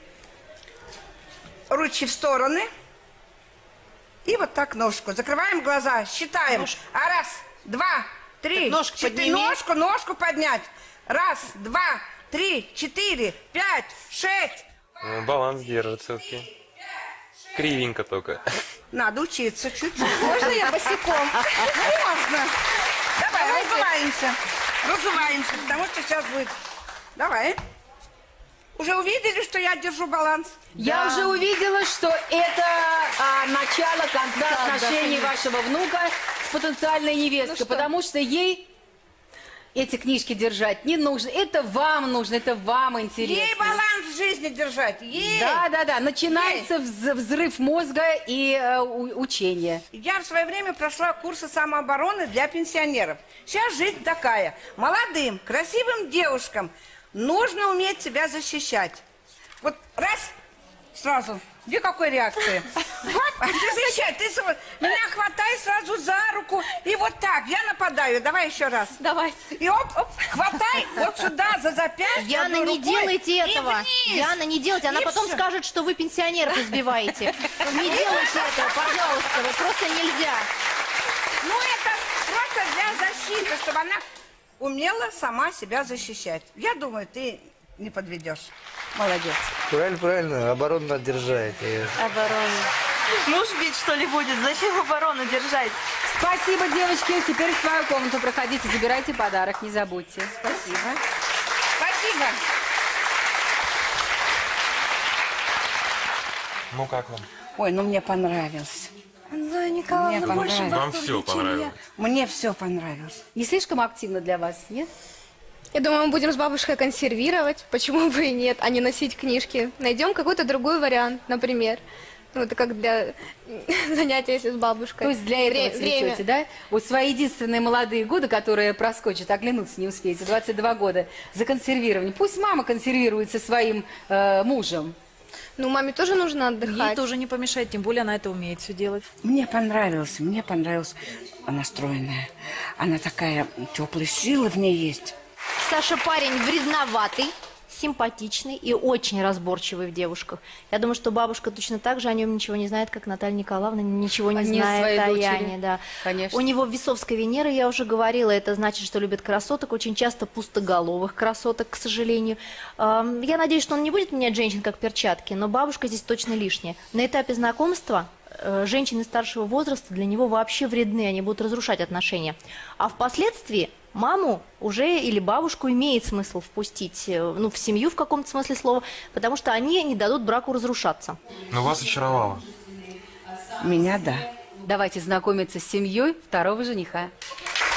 [SPEAKER 7] Ручки в стороны. И вот так ножку. Закрываем глаза, считаем. А 1, 2, 3,
[SPEAKER 2] Так ножку
[SPEAKER 7] 4.
[SPEAKER 2] подними.
[SPEAKER 7] Ножку поднять. 1, 2, 3, 4, 5, 6.
[SPEAKER 10] Ну, баланс держит все-таки. Кривенько только.
[SPEAKER 7] Надо учиться чуть-чуть. Можно я босиком? Можно. Давай, разуваемся. Разуваемся, потому что сейчас будет. Давай. Уже увидели, что я держу баланс?
[SPEAKER 1] Я уже увидела, что это начало конца отношений вашего внука с потенциальной невесткой, потому что ей эти книжки держать не нужно. Это вам нужно, это вам интересно.
[SPEAKER 7] Ей баланс в жизни держать. Ей.
[SPEAKER 1] Да. Начинается взрыв мозга и учение.
[SPEAKER 7] Я в свое время прошла курсы самообороны для пенсионеров. Сейчас жизнь такая. Молодым, красивым девушкам нужно уметь себя защищать. Вот раз, сразу. Никакой реакции. Хоп, ты защищай, ты меня хватай сразу за руку. И вот так, я нападаю. Давай еще раз.
[SPEAKER 5] Давай.
[SPEAKER 7] И оп, хватай вот сюда, за запястье.
[SPEAKER 8] Яна,
[SPEAKER 7] одной
[SPEAKER 8] не
[SPEAKER 7] рукой,
[SPEAKER 8] делайте
[SPEAKER 7] и
[SPEAKER 8] этого.
[SPEAKER 7] вниз.
[SPEAKER 8] Яна, не делайте. Она
[SPEAKER 7] И
[SPEAKER 8] потом
[SPEAKER 7] всё.
[SPEAKER 8] скажет, что вы пенсионеров избиваете. Не делайте этого, пожалуйста. Вот просто нельзя.
[SPEAKER 7] Ну, это просто для защиты, чтобы она умела сама себя защищать. Я думаю, ты не подведешь. Молодец.
[SPEAKER 12] Правильно, оборону надо держать.
[SPEAKER 8] Оборону.
[SPEAKER 11] Муж бить, что ли, будет? Зачем оборону держать?
[SPEAKER 1] Спасибо, девочки. Теперь в свою комнату проходите, забирайте подарок, не забудьте.
[SPEAKER 7] Спасибо. Спасибо.
[SPEAKER 10] Ну как вам?
[SPEAKER 7] Ой, ну мне понравилось.
[SPEAKER 5] Зоя Николаевна,
[SPEAKER 7] Мне
[SPEAKER 5] больше
[SPEAKER 7] понравилось.
[SPEAKER 10] Вам все понравилось?
[SPEAKER 7] Мне все понравилось.
[SPEAKER 1] Не слишком активно для вас, нет?
[SPEAKER 5] Я думаю, мы будем с бабушкой консервировать. Почему бы и нет, а не носить книжки. Найдем какой-то другой вариант, например. Ну, это как для занятия с бабушкой.
[SPEAKER 1] То есть для этого цветете, да? Вот свои единственные молодые годы, которые проскочат, оглянуться не успеете, 22 года, законсервирование. Пусть мама консервирует со своим мужем.
[SPEAKER 5] Ну, маме тоже нужно отдыхать.
[SPEAKER 3] Ей тоже не помешает, тем более она это умеет все делать.
[SPEAKER 7] Мне понравилось. Она стройная. Она такая, теплая сила в ней есть.
[SPEAKER 8] Саша парень вредноватый, симпатичный и очень разборчивый в девушках. Я думаю, что бабушка точно так же о нем ничего не знает, как Наталья Николаевна ничего не знает о Яне. Да.
[SPEAKER 1] Конечно.
[SPEAKER 8] У него весовская Венера, я уже говорила, это значит, что любит красоток, очень часто пустоголовых красоток, к сожалению. Я надеюсь, что он не будет менять женщин как перчатки, но бабушка здесь точно лишняя. На этапе знакомства женщины старшего возраста для него вообще вредны, они будут разрушать отношения. А впоследствии маму уже или бабушку имеет смысл впустить в семью в каком-то смысле слова, потому что они не дадут браку разрушаться.
[SPEAKER 10] Но вас очаровало.
[SPEAKER 7] Меня, да.
[SPEAKER 1] Давайте знакомиться с семьей второго жениха.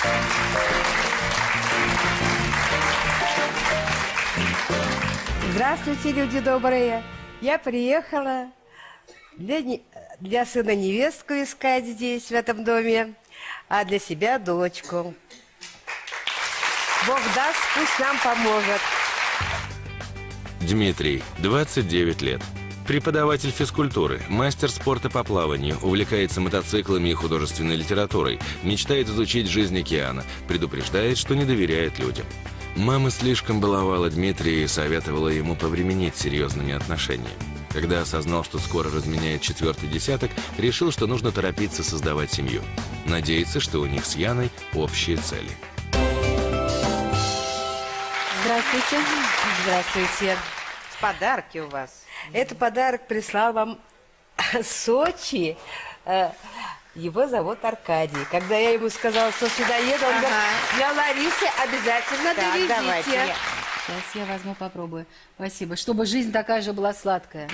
[SPEAKER 13] Здравствуйте, люди добрые. Я приехала для сына невестку искать здесь, в этом доме, а для себя дочку. Бог даст, пусть нам поможет.
[SPEAKER 4] Дмитрий, 29 лет. Преподаватель физкультуры, мастер спорта по плаванию, увлекается мотоциклами и художественной литературой, мечтает изучить жизнь океана, предупреждает, что не доверяет людям. Мама слишком баловала Дмитрия и советовала ему повременить с серьезными отношениями. Когда осознал, что скоро разменяет 4-й десяток, решил, что нужно торопиться создавать семью. Надеется, что у них с Яной общие цели.
[SPEAKER 1] Здравствуйте.
[SPEAKER 7] Здравствуйте. Подарки у вас.
[SPEAKER 13] Это подарок прислал вам Сочи. Его зовут Аркадий. Когда я ему сказала, что сюда еду, он говорит, для Ларисы обязательно довезите.
[SPEAKER 2] Давайте.
[SPEAKER 1] Сейчас я возьму, попробую. Спасибо. Чтобы жизнь такая же была сладкая.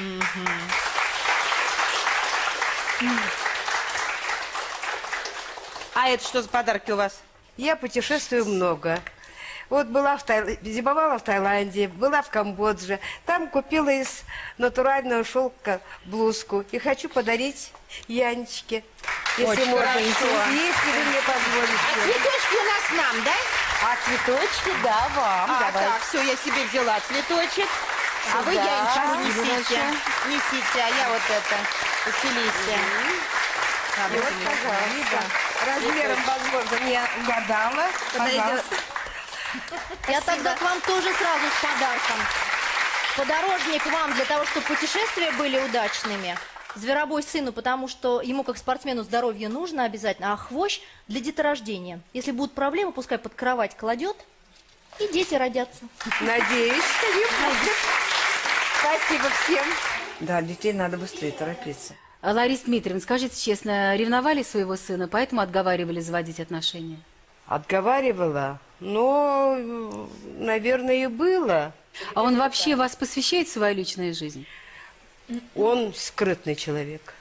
[SPEAKER 7] А это что за подарки у вас?
[SPEAKER 13] Я путешествую много. Вот была зимовала в Таиланде, была в Камбодже. Там купила из натурального шелка блузку. И хочу подарить Янечке. Если
[SPEAKER 2] Очень
[SPEAKER 13] можно,
[SPEAKER 2] хорошо.
[SPEAKER 13] если вы мне позволите.
[SPEAKER 2] А цветочки у нас нам, да?
[SPEAKER 13] А цветочки, да, вам.
[SPEAKER 2] А,
[SPEAKER 13] Давайте.
[SPEAKER 2] так, все, я себе взяла цветочек. А вы,
[SPEAKER 13] Сюда.
[SPEAKER 2] Янечку,
[SPEAKER 13] Спасибо
[SPEAKER 2] несите. Несите, а я вот это. Поселите.
[SPEAKER 13] Вот, пожалуйста. Размером, возможно, не угадала. Пожалуйста.
[SPEAKER 8] Я тогда к вам тоже сразу с подарком. Подорожник вам для того, чтобы путешествия были удачными. Зверобой сыну, потому что ему как спортсмену здоровье нужно обязательно, а хвощ для деторождения. Если будут проблемы, пускай под кровать кладет, и дети родятся.
[SPEAKER 13] Надеюсь, что не будет. Спасибо всем.
[SPEAKER 7] Да, детей надо быстрее торопиться.
[SPEAKER 1] Лариса Дмитриевна, скажите честно, ревновали своего сына, поэтому отговаривали заводить отношения?
[SPEAKER 13] Отговаривала? Ну, наверное, и было.
[SPEAKER 1] А он вообще вас посвящает в свою личную жизнь?
[SPEAKER 13] Он скрытный человек.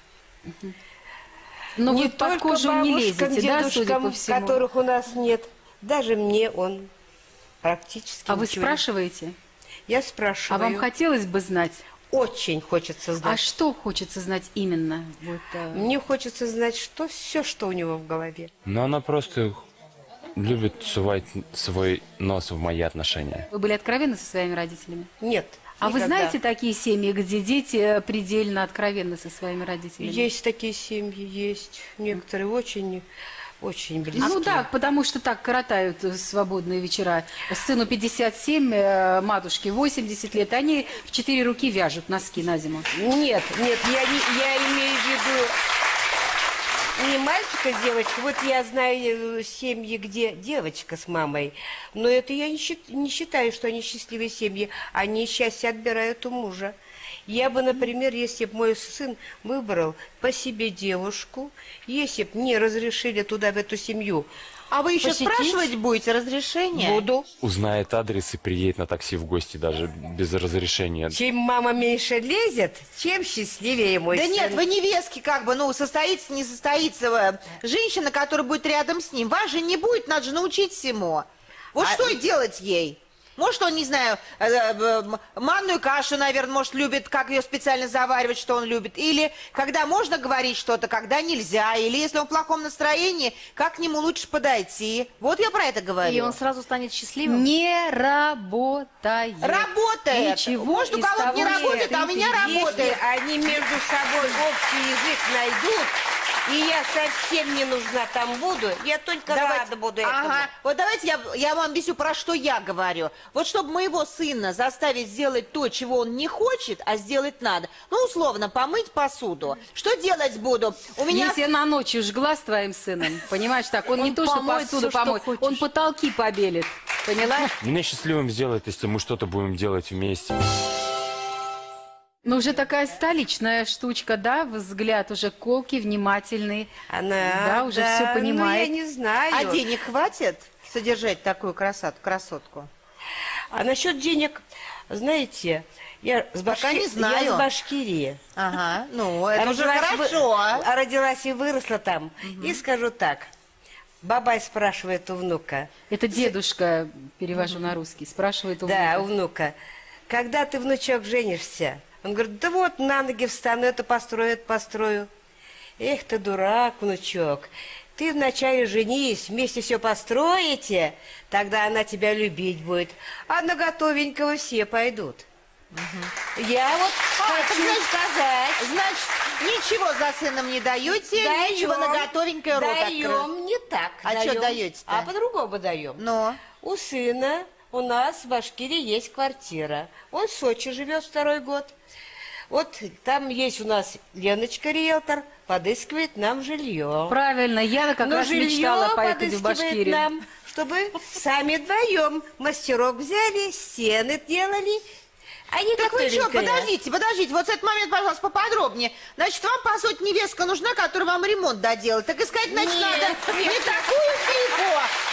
[SPEAKER 1] Но
[SPEAKER 13] не
[SPEAKER 1] вы под
[SPEAKER 13] только
[SPEAKER 1] кожу не
[SPEAKER 13] бабушкам,
[SPEAKER 1] лезете, да, судя
[SPEAKER 13] дедушкам,
[SPEAKER 1] по всему?
[SPEAKER 13] которых у нас нет. Даже мне он практически
[SPEAKER 1] А вы
[SPEAKER 13] ничего
[SPEAKER 1] спрашиваете?
[SPEAKER 13] Я
[SPEAKER 1] А
[SPEAKER 13] спрашиваю.
[SPEAKER 1] вам хотелось бы знать?
[SPEAKER 13] Очень хочется знать.
[SPEAKER 1] А что хочется знать именно? Вот,
[SPEAKER 13] Мне хочется знать, что все, что у него в голове.
[SPEAKER 10] Но она просто любит сувать свой нос в мои отношения.
[SPEAKER 1] Вы были откровенны со своими родителями?
[SPEAKER 13] Нет.
[SPEAKER 1] А вы
[SPEAKER 13] никогда.
[SPEAKER 1] знаете такие семьи, где дети предельно откровенны со своими родителями?
[SPEAKER 13] Есть такие семьи, есть. Некоторые очень близкие.
[SPEAKER 1] Ну да, потому что так коротают свободные вечера. Сыну 57, матушке 80 лет, они в 4 руки вяжут носки на зиму.
[SPEAKER 13] Нет, я имею в виду не мальчика с девочкой. Вот я знаю семьи, где девочка с мамой. Но это я не считаю, что они счастливые семьи. Они счастье отбирают у мужа. Я бы, например, если бы мой сын выбрал по себе девушку, если бы не разрешили туда, в эту семью,
[SPEAKER 2] А вы еще
[SPEAKER 13] посетить,
[SPEAKER 2] спрашивать будете разрешение?
[SPEAKER 13] буду.
[SPEAKER 10] Узнает адрес и приедет на такси в гости даже без разрешения.
[SPEAKER 13] Чем мама меньше лезет, тем счастливее мой
[SPEAKER 2] Да
[SPEAKER 13] сын.
[SPEAKER 2] нет, вы невестки как бы, ну, состоится, не состоится. Женщина, которая будет рядом с ним, вас же не будет, надо же научить всему. Вот что делать ей? Может, он, не знаю, манную кашу, наверное, может, любит, как ее специально заваривать, что он любит. Или когда можно говорить что-то, когда нельзя. Или если он в плохом настроении, как к нему лучше подойти. Вот я про это говорю.
[SPEAKER 8] И он сразу станет счастливым?
[SPEAKER 1] Не работает.
[SPEAKER 2] Работает.
[SPEAKER 1] Ничего
[SPEAKER 2] Может, у
[SPEAKER 1] из
[SPEAKER 2] кого-то не
[SPEAKER 1] того
[SPEAKER 2] работает, а у меня работает.
[SPEAKER 13] Если они между собой общий язык найдут, и я совсем не нужна там буду, я только рада буду этому.
[SPEAKER 2] Ага. Вот давайте я вам объясню, про что я говорю. Вот чтобы моего сына заставить сделать то, чего он не хочет, а сделать надо. Ну, условно, помыть посуду. Что делать буду? У меня...
[SPEAKER 1] Если на ночью жгла с твоим сыном, понимаешь, так, он не то, что
[SPEAKER 8] помоет
[SPEAKER 1] посуду
[SPEAKER 8] всё, что
[SPEAKER 1] помоет,
[SPEAKER 8] хочешь.
[SPEAKER 1] он потолки побелит. Поняла?
[SPEAKER 10] Меня счастливым сделает, если мы что-то будем делать вместе.
[SPEAKER 1] Ну, уже такая столичная штучка, да? Взгляд уже колкий, внимательный.
[SPEAKER 13] Она,
[SPEAKER 1] да, уже все понимает.
[SPEAKER 13] Ну, я не знаю.
[SPEAKER 2] А денег хватит содержать такую красотку?
[SPEAKER 13] А насчет денег, знаете, я с
[SPEAKER 2] Пока не знаю.
[SPEAKER 13] Я с Башкирии.
[SPEAKER 2] Ага, ну, это уже
[SPEAKER 13] Родилась
[SPEAKER 2] хорошо.
[SPEAKER 13] Родилась и выросла там. И скажу так, Бабай спрашивает у внука.
[SPEAKER 1] Это дедушка, перевожу на русский, спрашивает у внука.
[SPEAKER 13] Да, у внука. Когда ты, внучок, женишься? Он говорит, да вот, на ноги встану, это построю, это построю. Эх ты, дурак, внучок. Ты вначале женись, вместе все построите, тогда она тебя любить будет. А на готовенького все пойдут.
[SPEAKER 2] Я вот хочу сказать, значит, ничего за сыном не даете, ничего на готовенькое рот открыть.
[SPEAKER 13] Даем, не так.
[SPEAKER 2] А
[SPEAKER 13] даем,
[SPEAKER 2] что даете-то?
[SPEAKER 13] А по-другому даем.
[SPEAKER 2] Но
[SPEAKER 13] У сына у нас в Башкирии есть квартира. Он в Сочи живет 2-й год. Вот там есть у нас Леночка, риэлтор, подыскивает нам жилье.
[SPEAKER 1] Правильно, я как раз мечтала поехать в Башкирию.
[SPEAKER 13] Нам, чтобы сами вдвоем мастерок взяли, стены делали. Они
[SPEAKER 2] так вы что,
[SPEAKER 13] готовенькое.
[SPEAKER 2] подождите, вот этот момент, пожалуйста, поподробнее. Значит, вам, по сути, невестка нужна, которая вам ремонт доделает. Так искать, значит, надо не такую фигу.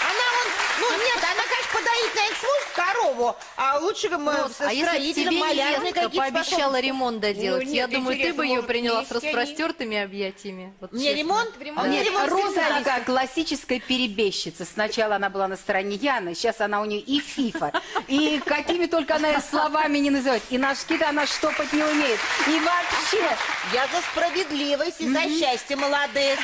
[SPEAKER 2] Она, конечно, подоить, наверное, сможет корову, а лучше мы
[SPEAKER 8] А если тебе невестка пообещала ремонт доделать, я думаю, ты бы ее приняла с распростертыми объятиями. Вот
[SPEAKER 2] мне
[SPEAKER 8] честно.
[SPEAKER 2] ремонт?
[SPEAKER 1] Нет, Роза такая классическая перебежчица. Сначала она была на стороне Яны, сейчас она у нее и фифа. И какими только она словами не называет. И ножки-то она штопать не умеет. И вообще.
[SPEAKER 2] Я за справедливость и за счастье молодых.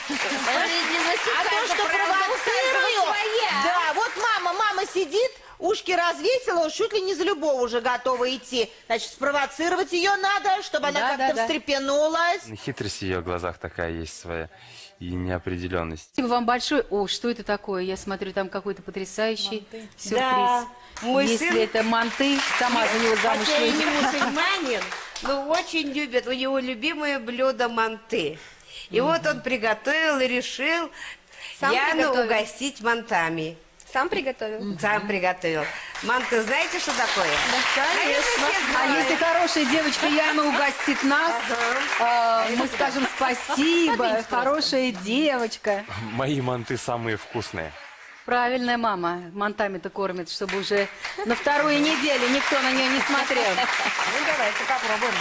[SPEAKER 2] А то, что провоцирую. Да, вот мама сидит, ушки развесила, уж чуть ли не за любого уже готова идти. Значит, спровоцировать ее надо, чтобы она как-то встрепенулась.
[SPEAKER 10] Хитрость в ее глазах такая есть своя. И неопределенность.
[SPEAKER 1] Спасибо вам большое. О, что это такое? Я смотрю, там какой-то потрясающий сюрприз.
[SPEAKER 13] Да, мой
[SPEAKER 1] Если
[SPEAKER 13] сын...
[SPEAKER 1] это манты, сама за него замуж
[SPEAKER 13] Хотя и не
[SPEAKER 1] выйду.
[SPEAKER 13] мусульманин, но очень любит. У него любимое блюдо манты. И вот он приготовил и решил Яну угостить мантами.
[SPEAKER 5] Сам приготовил?
[SPEAKER 13] Сам приготовил. Манты, знаете, что такое?
[SPEAKER 5] Да, конечно.
[SPEAKER 1] А если хорошая девочка Яна угостит нас, мы скажем спасибо, хорошая девочка.
[SPEAKER 10] Мои манты самые вкусные.
[SPEAKER 1] Правильная мама. Мантами-то кормит, чтобы уже на 2-ю неделю никто на нее не смотрел.
[SPEAKER 13] Ну, давайте попробуем.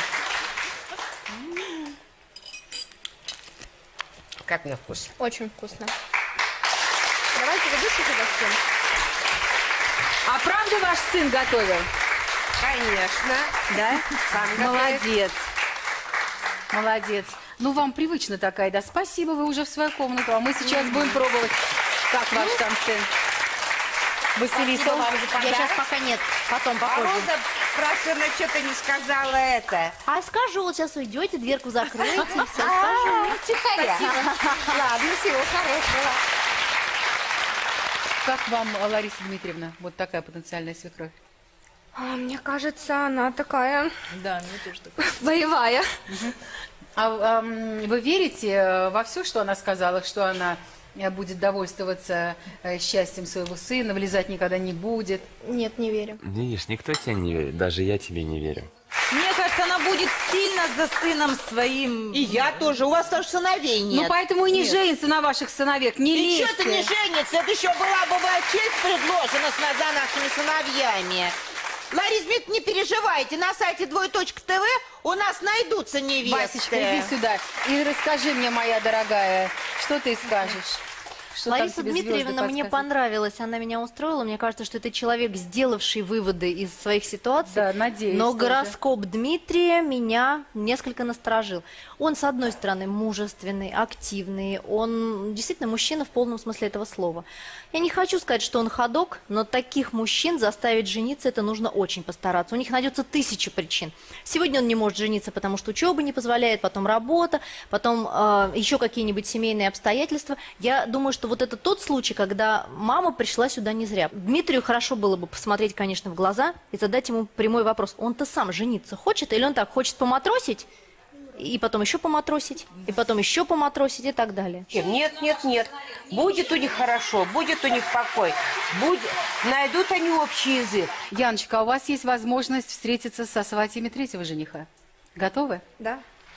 [SPEAKER 13] Как на вкус?
[SPEAKER 5] Очень вкусно. Давайте ведущих угостим.
[SPEAKER 1] А правда ваш сын готовил?
[SPEAKER 13] Конечно.
[SPEAKER 1] Да?
[SPEAKER 13] Сам готовит.
[SPEAKER 1] Молодец. Молодец. Ну, вам привычно такая, да? Спасибо, вы уже в свою комнату. А мы сейчас будем пробовать. Как ваш там сын? Василиса?
[SPEAKER 8] Я сейчас пока нет, потом
[SPEAKER 13] А
[SPEAKER 8] попозже.
[SPEAKER 13] Роза про сына что-то не сказала это.
[SPEAKER 8] А скажу, вот сейчас уйдете, дверку закроете, и все скажу.
[SPEAKER 13] Тихоря. Ладно, всего хорошего.
[SPEAKER 1] Как вам, Лариса Дмитриевна, вот такая потенциальная свекровь?
[SPEAKER 5] Мне кажется, она такая
[SPEAKER 3] Да, мне тоже так.
[SPEAKER 5] боевая.
[SPEAKER 1] А вы верите во все, что она сказала, что она будет довольствоваться счастьем своего сына, влезать никогда не будет?
[SPEAKER 5] Нет, не верю.
[SPEAKER 10] Видишь, никто тебе не верит, даже я тебе не верю.
[SPEAKER 3] Мне кажется, она будет сильно за сыном своим.
[SPEAKER 2] И я тоже, у вас тоже сыновей нет.
[SPEAKER 1] Ну, поэтому и не женится на ваших сыновьях, не
[SPEAKER 2] И
[SPEAKER 1] лезьте.
[SPEAKER 2] что-то не женится, это еще была бы честь предложена за нашими сыновьями. Лариса Дмитриевна, не переживайте, на сайте *ТВ у нас найдутся невесты.
[SPEAKER 1] Васечка, иди сюда и расскажи мне, моя дорогая, что ты скажешь? Что там
[SPEAKER 8] Лариса
[SPEAKER 1] тебе
[SPEAKER 8] Дмитриевна
[SPEAKER 1] звезды
[SPEAKER 8] мне
[SPEAKER 1] подсказывают?
[SPEAKER 8] понравилась, она меня устроила. Мне кажется, что это человек, сделавший выводы из своих ситуаций.
[SPEAKER 1] Да, надеюсь.
[SPEAKER 8] Но
[SPEAKER 1] тоже.
[SPEAKER 8] гороскоп Дмитрия меня несколько насторожил. Он, с одной стороны, мужественный, активный. Он действительно мужчина в полном смысле этого слова. Я не хочу сказать, что он ходок, но таких мужчин заставить жениться, это нужно очень постараться. У них найдется 1000 причин. Сегодня он не может жениться, потому что учеба не позволяет, потом работа, потом еще какие-нибудь семейные обстоятельства. Я думаю, что вот это тот случай, когда мама пришла сюда не зря. Дмитрию хорошо было бы посмотреть, конечно, в глаза и задать ему прямой вопрос. Он-то сам жениться хочет или он так хочет поматросить? И потом еще поматросить, и потом еще поматросить и так далее.
[SPEAKER 13] Нет, нет, нет. Будет у них хорошо, будет у них покой. Найдут они общий язык.
[SPEAKER 1] Яночка, а у вас есть возможность встретиться со сватьями 3-го жениха. Готовы?
[SPEAKER 5] Да.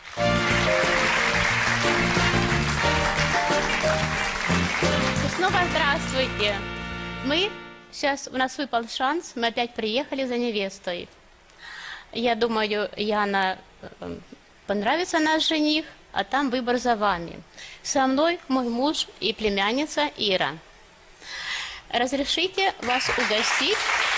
[SPEAKER 6] Снова здравствуйте. У нас выпал шанс, мы опять приехали за невестой. Я думаю, Яна, понравится наш жених, а там выбор за вами. Со мной мой муж и племянница Ира. разрешите вас угостить?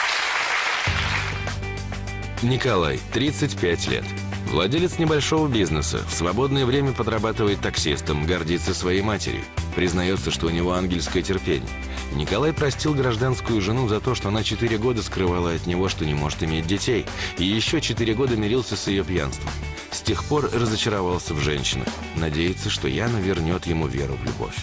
[SPEAKER 4] Николай, 35 лет. Владелец небольшого бизнеса, в свободное время подрабатывает таксистом, гордится своей матерью. Признается, что у него ангельское терпение. Николай простил гражданскую жену за то, что она 4 года скрывала от него, что не может иметь детей. И еще 4 года мирился с ее пьянством. С тех пор разочаровался в женщинах. Надеется, что Яна вернет ему веру в любовь.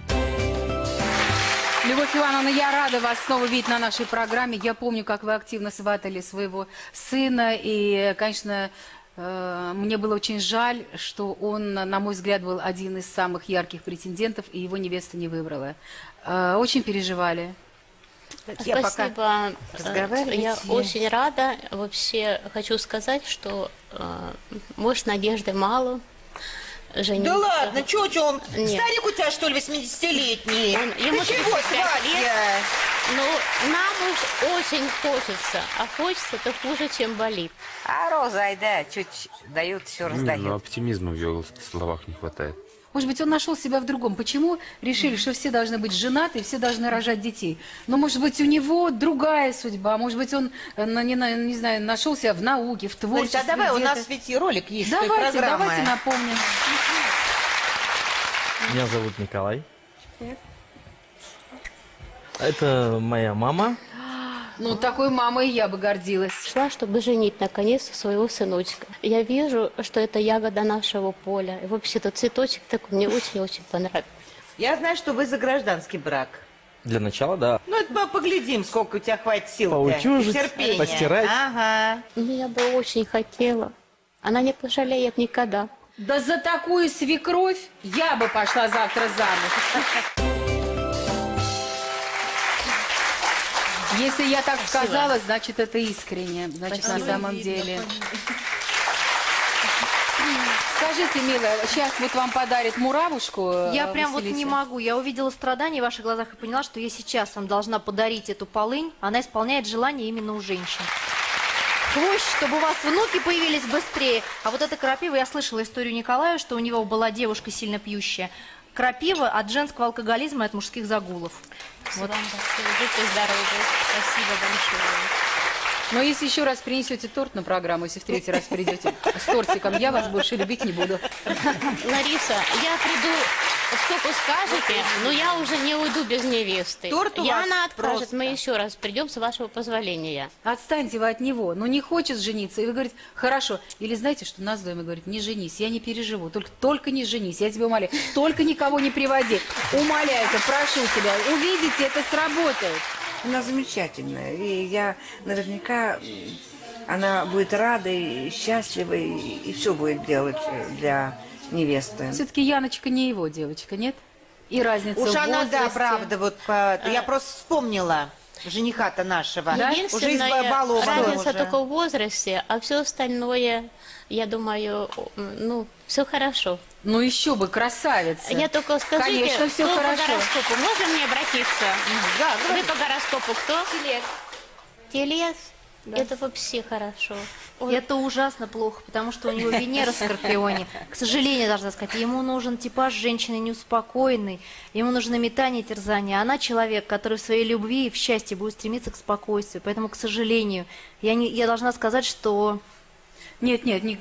[SPEAKER 1] Любовь Ивановна, я рада вас снова видеть на нашей программе. Я помню, как вы активно сватали своего сына. И, конечно, мне было очень жаль, что он, на мой взгляд, был один из самых ярких претендентов, и его невеста не выбрала. Очень переживали.
[SPEAKER 6] Спасибо. Я очень рада. Вообще хочу сказать, что может, надежды мало. Жениться.
[SPEAKER 2] Да ладно, чё он?
[SPEAKER 6] Нет.
[SPEAKER 2] Старик у тебя, что ли, 80-летний?
[SPEAKER 6] Ему
[SPEAKER 2] Ты чего,
[SPEAKER 6] 35
[SPEAKER 2] сватья?
[SPEAKER 6] лет. Ну, нам уж очень хочется, а хочется-то хуже, чем болит.
[SPEAKER 13] А Роза, айда, чуть дают, все раздают.
[SPEAKER 10] Ну, оптимизма в ее словах не хватает.
[SPEAKER 1] Может быть, он нашел себя в другом. Почему решили, что все должны быть женаты, все должны рожать детей? Но, может быть, у него другая судьба. Может быть, он, не знаю, нашел себя в науке, в творчестве.
[SPEAKER 2] А давай, у
[SPEAKER 1] где-то.
[SPEAKER 2] нас ведь и ролик есть, той
[SPEAKER 1] Давайте,
[SPEAKER 2] программы.
[SPEAKER 1] давайте напомним.
[SPEAKER 14] Меня зовут Николай. Это моя мама.
[SPEAKER 1] Ну, такой мамой я бы гордилась.
[SPEAKER 6] Шла, чтобы женить наконец своего сыночка. Я вижу, что это ягода нашего поля. И вообще этот цветочек такой мне очень-очень понравился.
[SPEAKER 2] Я знаю, что вы за гражданский брак.
[SPEAKER 14] Для начала, да.
[SPEAKER 2] Ну, это поглядим, сколько у тебя хватит сил.
[SPEAKER 14] Поутюжить,
[SPEAKER 2] терпения.
[SPEAKER 14] постирать.
[SPEAKER 2] Ага.
[SPEAKER 6] Ну, я бы очень хотела. Она не пожалеет никогда.
[SPEAKER 1] Да за такую свекровь я бы пошла завтра замуж. Если я так сказала, значит, это искренне. Значит,
[SPEAKER 6] Спасибо.
[SPEAKER 1] на самом деле. Скажите, милая, сейчас вот вам подарит муравушку.
[SPEAKER 8] Я прям вот
[SPEAKER 1] Василиса.
[SPEAKER 8] не могу. Я увидела страдания в ваших глазах и поняла, что я сейчас вам должна подарить эту полынь. Она исполняет желание именно у женщин. Хвощ, чтобы у вас внуки появились быстрее. А вот эта крапива, я слышала историю Николая, что у него была девушка сильно пьющая. Крапива от женского алкоголизма и от мужских загулов.
[SPEAKER 6] Вот. Вам большое. Будьте здоровы. Спасибо большое.
[SPEAKER 1] Но если еще раз принесете торт на программу, если в третий раз придете с тортиком, я вас больше любить не буду.
[SPEAKER 6] Лариса, я приду, сколько скажете, но я уже не уйду без невесты.
[SPEAKER 1] Торт у вас
[SPEAKER 6] Яна откажет,
[SPEAKER 1] просто.
[SPEAKER 6] мы еще раз придем с вашего позволения.
[SPEAKER 1] Отстаньте вы от него. Ну, не хочет жениться. И вы говорите, хорошо. Или знаете, что нас в доме говорит, не женись, я не переживу. Только не женись, я тебя умоляю. Только никого не приводи. Умоляю тебя, прошу тебя. Увидите, это сработает.
[SPEAKER 7] Она замечательная, и я наверняка, она будет рада и счастлива, и все будет делать для невесты.
[SPEAKER 1] Все-таки Яночка не его девочка, нет? И разница
[SPEAKER 2] Уж
[SPEAKER 1] в
[SPEAKER 2] она, да,
[SPEAKER 1] возрасте.
[SPEAKER 2] правда, вот я просто вспомнила жениха-то нашего. Уже
[SPEAKER 6] Единственная
[SPEAKER 2] избалована
[SPEAKER 6] разница
[SPEAKER 2] уже.
[SPEAKER 6] только в возрасте, а все остальное, я думаю, ну, все хорошо.
[SPEAKER 1] Ну еще бы, красавица.
[SPEAKER 6] Я только скажите,
[SPEAKER 1] Конечно, все
[SPEAKER 6] кто
[SPEAKER 1] хорошо.
[SPEAKER 6] по гороскопу? Можно мне обратиться?
[SPEAKER 2] Да,
[SPEAKER 6] Вы по гороскопу кто?
[SPEAKER 8] Телец.
[SPEAKER 6] Телец? Это вообще хорошо.
[SPEAKER 8] Это ужасно плохо, потому что у него Венера в Скорпионе. К сожалению, должна сказать, ему нужен типаж женщины неуспокоенной, ему нужно метание, терзание. Она человек, который в своей любви и в счастье будет стремиться к спокойствию. Поэтому, к сожалению, я должна сказать, что...
[SPEAKER 1] Нет,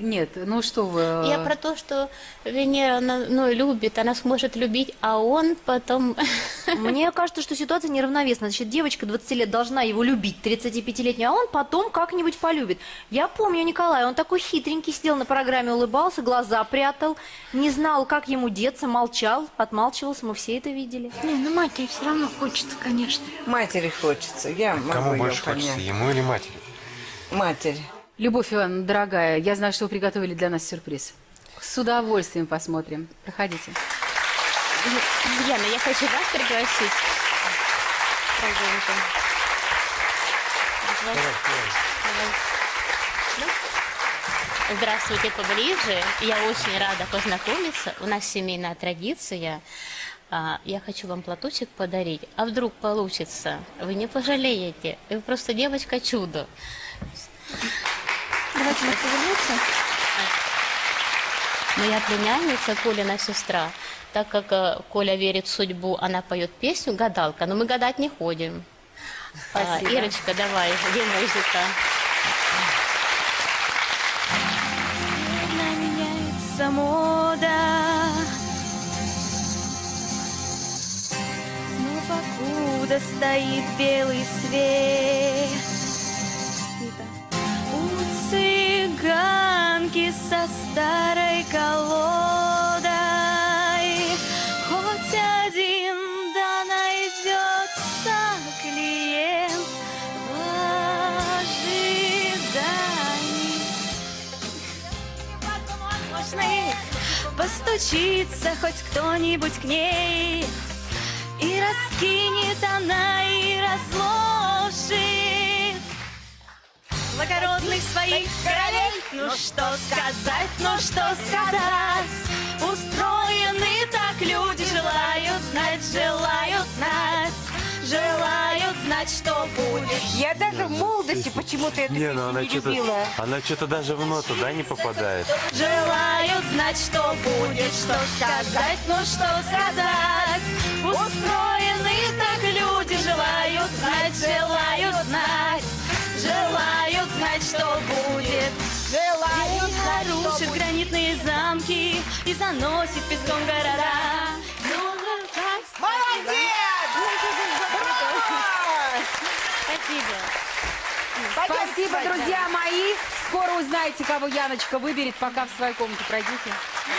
[SPEAKER 1] ну что вы...
[SPEAKER 6] Я про то, что Венера, она, любит, она сможет любить, а он потом...
[SPEAKER 8] Мне кажется, что ситуация неравновесна. Значит, девочка 20 лет должна его любить, 35-летняя, а он потом как-нибудь полюбит. Я помню Николая, он такой хитренький, сидел на программе, улыбался, глаза прятал, не знал, как ему деться, молчал, отмалчивался, мы все это видели.
[SPEAKER 9] Не, ну матери все равно хочется, конечно.
[SPEAKER 7] Матери хочется, я могу
[SPEAKER 10] Кому
[SPEAKER 7] её
[SPEAKER 10] больше хочется,
[SPEAKER 7] понять.
[SPEAKER 10] ему или матери?
[SPEAKER 7] Матери.
[SPEAKER 1] Любовь Ивановна, дорогая, я знаю, что вы приготовили для нас сюрприз. С удовольствием посмотрим. Проходите.
[SPEAKER 6] Яна, я хочу вас пригласить. Пойдемте. Здравствуйте поближе. Я очень рада познакомиться. У нас семейная традиция. Я хочу вам платочек подарить. А вдруг получится? Вы не пожалеете. Вы просто девочка-чудо.
[SPEAKER 8] Давайте мы повернемся.
[SPEAKER 6] Моя племянница, Колина сестра, так как Коля верит в судьбу, она поет песню «Гадалка», но мы гадать не ходим. Ирочка, давай, где музыка?
[SPEAKER 11] Меняется мода, но покуда стоит белый свет, у цыганки со старой колодой хоть один да найдется клиент в ожидании. Постучится хоть кто-нибудь к ней, и раскинет она, и разложит благородных своих королей. Ну что сказать, ну что сказать, устроены так люди, желают знать, что будет.
[SPEAKER 13] Я даже в молодости почему-то эту
[SPEAKER 10] Не, ну
[SPEAKER 13] песню не любила.
[SPEAKER 10] она что-то даже в ноту, да, не попадает.
[SPEAKER 11] Желают знать, что будет, что сказать, ну что сказать. Устроены так люди, желают знать, что будет. Рушит гранитные замки и заносит песком города.
[SPEAKER 2] Молодец!
[SPEAKER 1] Спасибо, друзья мои. Скоро узнаете, кого Яночка выберет, пока в свою комнату пройдите.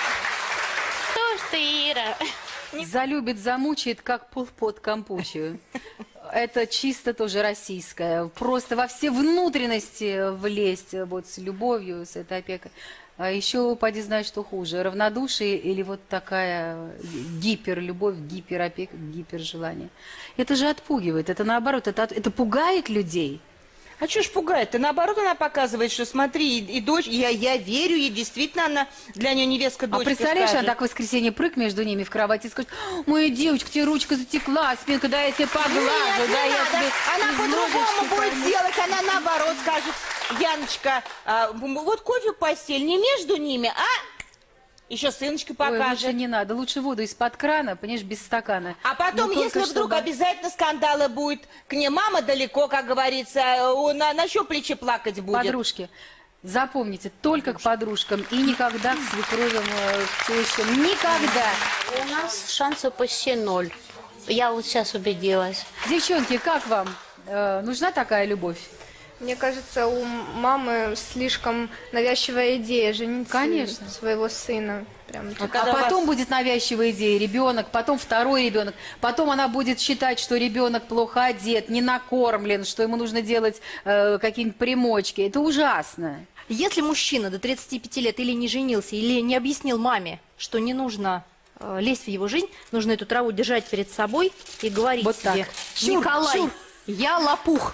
[SPEAKER 6] Что ж ты, Ира?
[SPEAKER 1] Залюбит, замучает, как полпот кампучию. Это чисто тоже российское. Просто во все внутренности влезть вот с любовью, с этой опекой. А еще поди знать, что хуже. Равнодушие или вот такая гиперлюбовь, гиперопека, гипержелание. Это же отпугивает. Это наоборот, это пугает людей.
[SPEAKER 2] А что ж пугает-то? Наоборот, она показывает, что смотри, и дочь, я верю, и действительно она для нее невестка дочка.
[SPEAKER 1] А представляешь,
[SPEAKER 2] скажет.
[SPEAKER 1] она так в воскресенье прыг между ними в кровати и скажет: моя девочка, тебе ручка затекла, спинка, да я тебе поглажу,
[SPEAKER 2] Нет,
[SPEAKER 1] да
[SPEAKER 2] не
[SPEAKER 1] я
[SPEAKER 2] надо.
[SPEAKER 1] тебе
[SPEAKER 2] Она
[SPEAKER 1] из
[SPEAKER 2] по-другому
[SPEAKER 1] ножички
[SPEAKER 2] будет
[SPEAKER 1] пойму».
[SPEAKER 2] делать, она наоборот скажет: Яночка, вот кофе в постель, не между ними, а еще сыночка
[SPEAKER 1] Ой,
[SPEAKER 2] покажет.
[SPEAKER 1] лучше не надо, лучше воду из-под крана, понимаешь, без стакана.
[SPEAKER 2] А потом,
[SPEAKER 1] Ну, только
[SPEAKER 2] если вдруг
[SPEAKER 1] чтобы-
[SPEAKER 2] обязательно скандалы будет, к ней мама далеко, как говорится, на чьем плече плакать будет?
[SPEAKER 1] Подружки, запомните, только к подружкам и никогда к свекровям, к тещам. Никогда.
[SPEAKER 6] У нас шансов почти 0. Я вот сейчас убедилась.
[SPEAKER 1] Девчонки, как вам? Нужна такая любовь?
[SPEAKER 5] Мне кажется, у мамы слишком навязчивая идея женить
[SPEAKER 1] Конечно.
[SPEAKER 5] своего сына. Прям
[SPEAKER 1] А потом будет навязчивая идея ребенок, потом второй ребенок, потом она будет считать, что ребенок плохо одет, не накормлен, что ему нужно делать какие-нибудь примочки. Это ужасно.
[SPEAKER 8] Если мужчина до 35 лет или не женился, или не объяснил маме, что не нужно лезть в его жизнь, нужно эту траву держать перед собой и говорить
[SPEAKER 1] Вот
[SPEAKER 8] себе:
[SPEAKER 1] так. Чур,
[SPEAKER 8] Николай,
[SPEAKER 1] чур.
[SPEAKER 8] я лопух.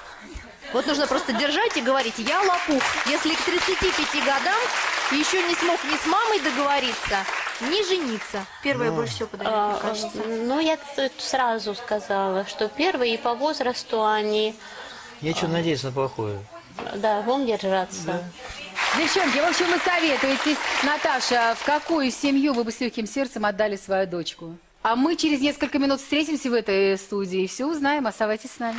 [SPEAKER 8] Вот нужно просто держать и говорить: я лопух. Если к 35 годам еще не смог ни с мамой договориться, ни жениться.
[SPEAKER 11] Первое больше всего подарит, мне кажется.
[SPEAKER 6] Ну, я тут сразу сказала, что первые и по возрасту они,
[SPEAKER 12] Я что надеюсь на плохое.
[SPEAKER 6] да, будем держаться.
[SPEAKER 1] Девчонки, в общем, вы советуетесь. Наташа, в какую семью вы бы с легким сердцем отдали свою дочку? А мы через несколько минут встретимся в этой студии и все узнаем. Оставайтесь с нами.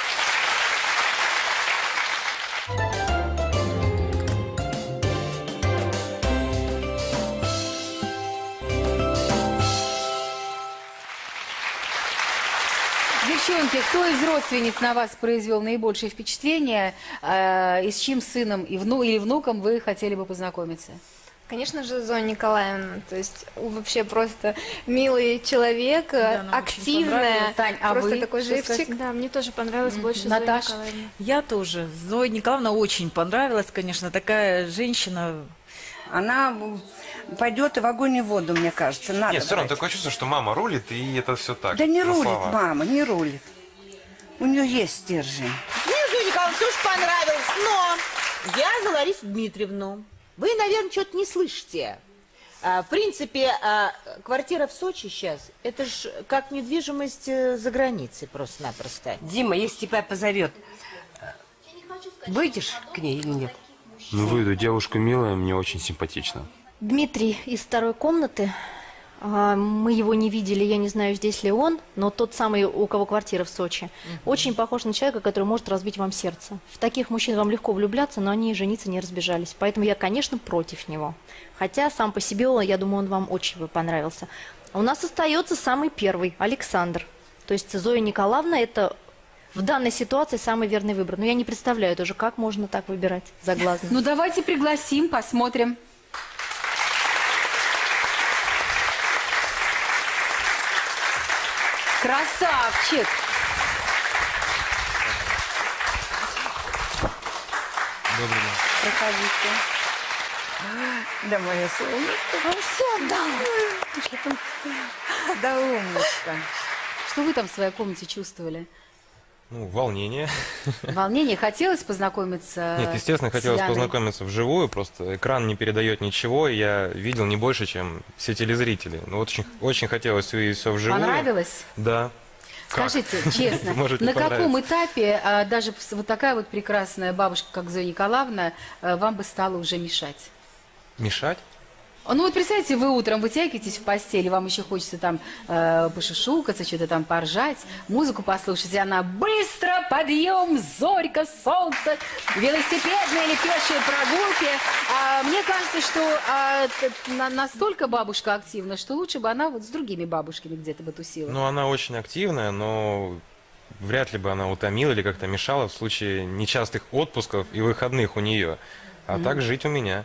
[SPEAKER 1] Девчонки, кто из родственниц на вас произвел наибольшее впечатление, и с чьим сыном или внуком вы хотели бы познакомиться?
[SPEAKER 5] Конечно же, Зоя Николаевна, то есть вообще просто милый человек, активная,
[SPEAKER 1] Тань, а
[SPEAKER 5] просто
[SPEAKER 1] вы
[SPEAKER 5] такой
[SPEAKER 1] что
[SPEAKER 5] живчик.
[SPEAKER 1] скажете?
[SPEAKER 11] Да, мне тоже понравилось больше
[SPEAKER 1] Наташ?
[SPEAKER 11] Зоя Николаевна.
[SPEAKER 3] Я тоже. Зоя Николаевна очень понравилась, конечно, такая женщина.
[SPEAKER 7] Она пойдет и в огонь и в воду, мне кажется. Надо
[SPEAKER 10] Нет, все равно
[SPEAKER 7] брать.
[SPEAKER 10] такое чувство, что мама рулит, и это все так.
[SPEAKER 7] Да не
[SPEAKER 10] на
[SPEAKER 7] рулит
[SPEAKER 10] словах.
[SPEAKER 7] мама, не рулит. У нее есть стержень.
[SPEAKER 2] Мне Зоя Николаевна тоже понравилось, но я за Ларису Дмитриевну. Вы, наверное, что-то не слышите. В принципе, квартира в Сочи сейчас, это ж как недвижимость за границей просто-напросто.
[SPEAKER 13] Дима, если тебя позовет, выйдешь к ней или нет?
[SPEAKER 10] Ну, выйду, девушка милая, мне очень симпатична.
[SPEAKER 8] Дмитрий из второй комнаты Мы его не видели, я не знаю, здесь ли он, но тот самый, у кого квартира в Сочи, очень похож на человека, который может разбить вам сердце. В таких мужчин вам легко влюбляться, но они жениться не разбежались. Поэтому я, конечно, против него. Хотя сам по себе, я думаю, он вам очень бы понравился. А у нас остается самый первый, Александр. То есть Зоя Николаевна – это в данной ситуации самый верный выбор. Но я не представляю тоже, как можно так выбирать заглазно.
[SPEAKER 1] Ну, давайте пригласим, посмотрим. Красавчик!
[SPEAKER 10] Добрый день.
[SPEAKER 1] Проходите.
[SPEAKER 7] Да, моя солнышко. Все отдал. Да, умничка.
[SPEAKER 1] Что вы там в своей комнате чувствовали?
[SPEAKER 10] Ну, волнение.
[SPEAKER 1] Волнение? Хотелось познакомиться?
[SPEAKER 10] Нет, естественно, хотелось
[SPEAKER 1] с Яной?
[SPEAKER 10] познакомиться вживую, просто экран не передает ничего, и я видел не больше, чем все телезрители. Но очень, очень хотелось увидеть все вживую.
[SPEAKER 1] Понравилось?
[SPEAKER 10] Да.
[SPEAKER 1] Скажите,
[SPEAKER 10] Как?
[SPEAKER 1] честно,
[SPEAKER 10] Может не
[SPEAKER 1] на каком
[SPEAKER 10] понравиться.
[SPEAKER 1] этапе даже вот такая вот прекрасная бабушка, как Зоя Николаевна, вам бы стала уже мешать?
[SPEAKER 10] Мешать?
[SPEAKER 1] Ну вот представьте, вы утром вытягиваетесь в постели, вам еще хочется там пошушукаться, что-то там поржать, музыку послушать, и она быстро, подъем, зорька, солнце, велосипедные или пешие прогулки. Мне кажется, что настолько бабушка активна, что лучше бы она вот с другими бабушками где-то бы тусила.
[SPEAKER 10] Ну, она очень активная, но вряд ли бы она утомила или как-то мешала в случае нечастых отпусков и выходных у нее. А так жить у меня.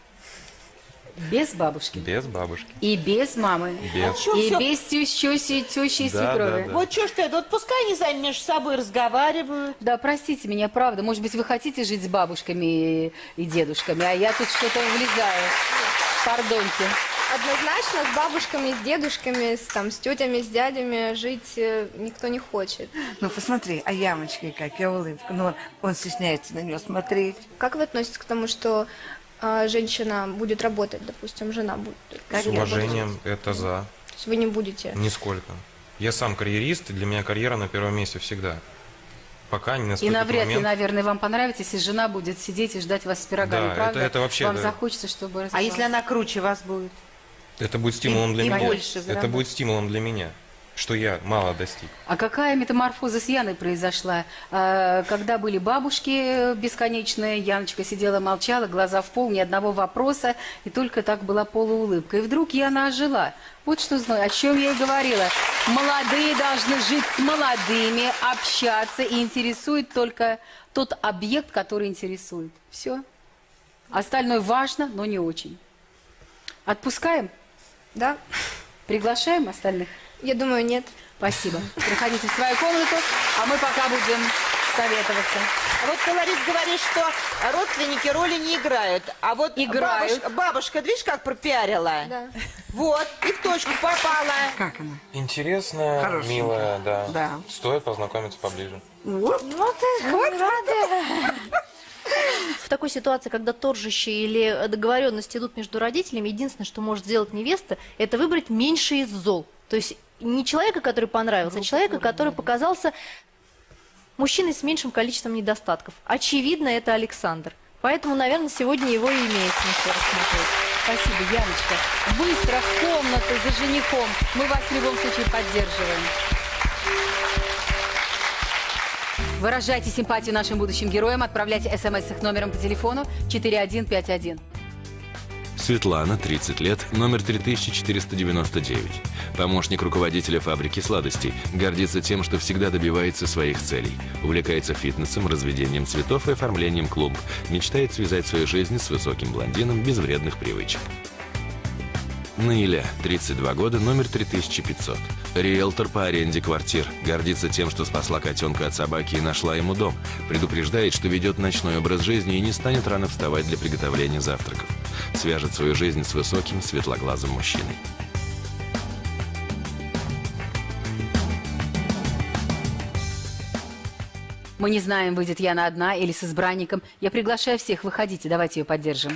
[SPEAKER 1] Без бабушки?
[SPEAKER 10] Без бабушки.
[SPEAKER 1] И без мамы?
[SPEAKER 10] Без.
[SPEAKER 1] И без тещи и свекрови?
[SPEAKER 2] Вот что ж ты, вот пускай они сами между собой разговаривают.
[SPEAKER 1] Да, простите меня, правда. Может быть, вы хотите жить с бабушками и дедушками, а я тут что-то влезаю. Пардоньте.
[SPEAKER 5] Однозначно с бабушками, с дедушками, с тетями, с дядями жить никто не хочет.
[SPEAKER 7] Ну, посмотри, а ямочки какая улыбка. Ну, он стесняется на нее смотреть.
[SPEAKER 5] Как вы относитесь к тому, что женщина будет работать, допустим, жена будет?
[SPEAKER 10] С уважением, это за.
[SPEAKER 5] То есть вы не будете?
[SPEAKER 10] Нисколько. Я сам карьерист, и для меня карьера на первом месте всегда. Пока не наступит
[SPEAKER 1] И навряд ли,
[SPEAKER 10] момент...
[SPEAKER 1] наверное, вам понравится, если жена будет сидеть и ждать вас с пирогами,
[SPEAKER 10] Да,
[SPEAKER 1] правда?
[SPEAKER 10] это вообще,
[SPEAKER 1] Вам
[SPEAKER 10] да.
[SPEAKER 1] захочется, чтобы...
[SPEAKER 13] А если она круче вас будет?
[SPEAKER 10] Это будет стимулом для
[SPEAKER 13] и
[SPEAKER 10] меня.
[SPEAKER 13] больше
[SPEAKER 10] Это
[SPEAKER 13] заработать.
[SPEAKER 10] будет стимулом для меня, что я мало достиг.
[SPEAKER 1] А какая метаморфоза с Яной произошла? Когда были бабушки бесконечные, Яночка сидела, молчала, глаза в пол, ни одного вопроса, и только так была полуулыбка. И вдруг Яна ожила. Вот что знаю, о чем я и говорила. Молодые должны жить с молодыми, общаться, и интересует только тот объект, который интересует. Все. Остальное важно, но не очень. Отпускаем?
[SPEAKER 5] Да.
[SPEAKER 1] Приглашаем остальных?
[SPEAKER 5] Я думаю, нет.
[SPEAKER 1] Спасибо. Приходите в свою комнату, а мы пока будем советоваться.
[SPEAKER 2] А вот ты, Ларис, говоришь, что родственники роли не играют. А вот
[SPEAKER 1] Играют.
[SPEAKER 2] бабушка, видишь, как пропиарила?
[SPEAKER 5] Да.
[SPEAKER 2] Вот, и в точку попала.
[SPEAKER 7] Как она?
[SPEAKER 10] Интересная,
[SPEAKER 7] Хорошая.
[SPEAKER 10] милая, да.
[SPEAKER 7] Да.
[SPEAKER 10] Стоит познакомиться поближе.
[SPEAKER 7] Вот.
[SPEAKER 8] В такой ситуации, когда торжище или договоренности идут между родителями, единственное, что может сделать невеста, это выбрать меньший из зол. То есть не человека, который понравился, а человека, который показался мужчиной с меньшим количеством недостатков. Очевидно, это Александр. Поэтому, наверное, сегодня его и имеет смысл рассмотреть.
[SPEAKER 1] Спасибо, Яночка. Быстро в комнату за женихом. Мы вас в любом случае поддерживаем. Выражайте симпатию нашим будущим героям. Отправляйте смс с их номером по телефону 4151.
[SPEAKER 4] Светлана, 30 лет, номер 3499. Помощник руководителя фабрики сладостей. Гордится тем, что всегда добивается своих целей. Увлекается фитнесом, разведением цветов и оформлением клумб. Мечтает связать свою жизнь с высоким блондином без вредных привычек. Наиля, 32 года, номер 3500. Риэлтор по аренде квартир. Гордится тем, что спасла котенка от собаки и нашла ему дом. Предупреждает, что ведет ночной образ жизни и не станет рано вставать для приготовления завтраков. Свяжет свою жизнь с высоким, светлоглазым мужчиной.
[SPEAKER 1] Мы не знаем, выйдет Яна одна или с избранником. Я приглашаю всех, выходите, давайте ее поддержим.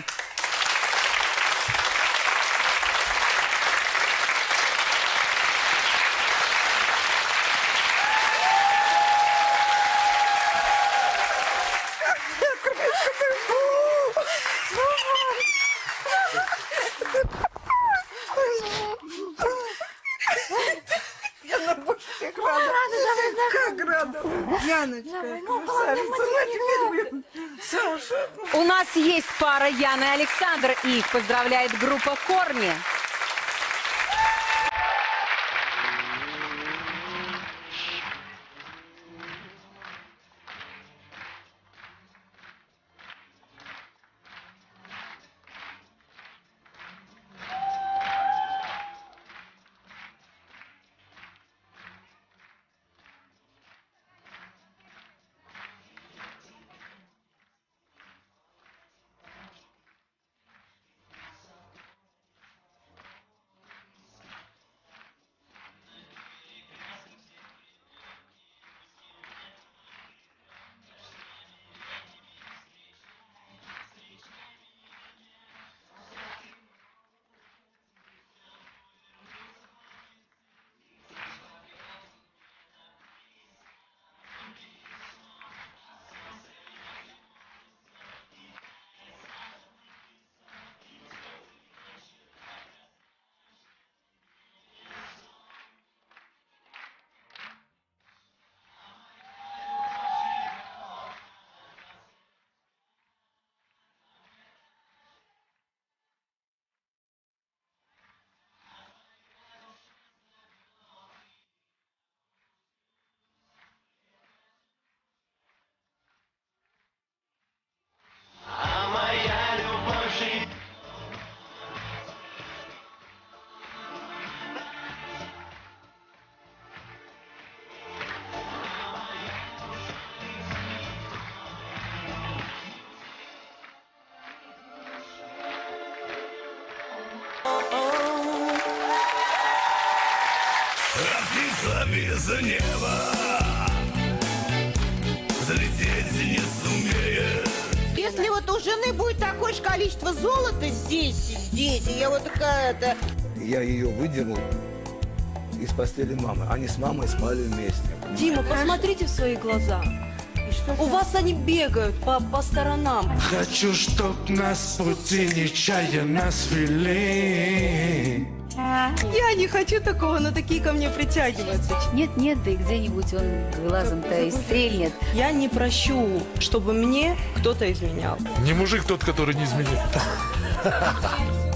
[SPEAKER 7] обрадовала. Яночка, красавица. Ну, Саша.
[SPEAKER 1] У нас есть пара Яна и Александр, и их поздравляет группа «Корни».
[SPEAKER 15] Без неба взлететь не сумеет.
[SPEAKER 2] Если вот у жены будет такое же количество золота здесь, и я вот такая-то...
[SPEAKER 16] Я ее выдернул из постели мамы. Они с мамой спали вместе.
[SPEAKER 17] Дима, посмотрите в свои глаза. У вас они бегают по сторонам.
[SPEAKER 15] Хочу, чтоб нас пути нечаянно свели.
[SPEAKER 17] Я не хочу такого, но такие ко мне притягиваются.
[SPEAKER 1] Нет, да и где-нибудь он глазом-то и стрельнет.
[SPEAKER 17] Я не прощу, чтобы мне кто-то изменял.
[SPEAKER 15] Не мужик тот, который не изменил.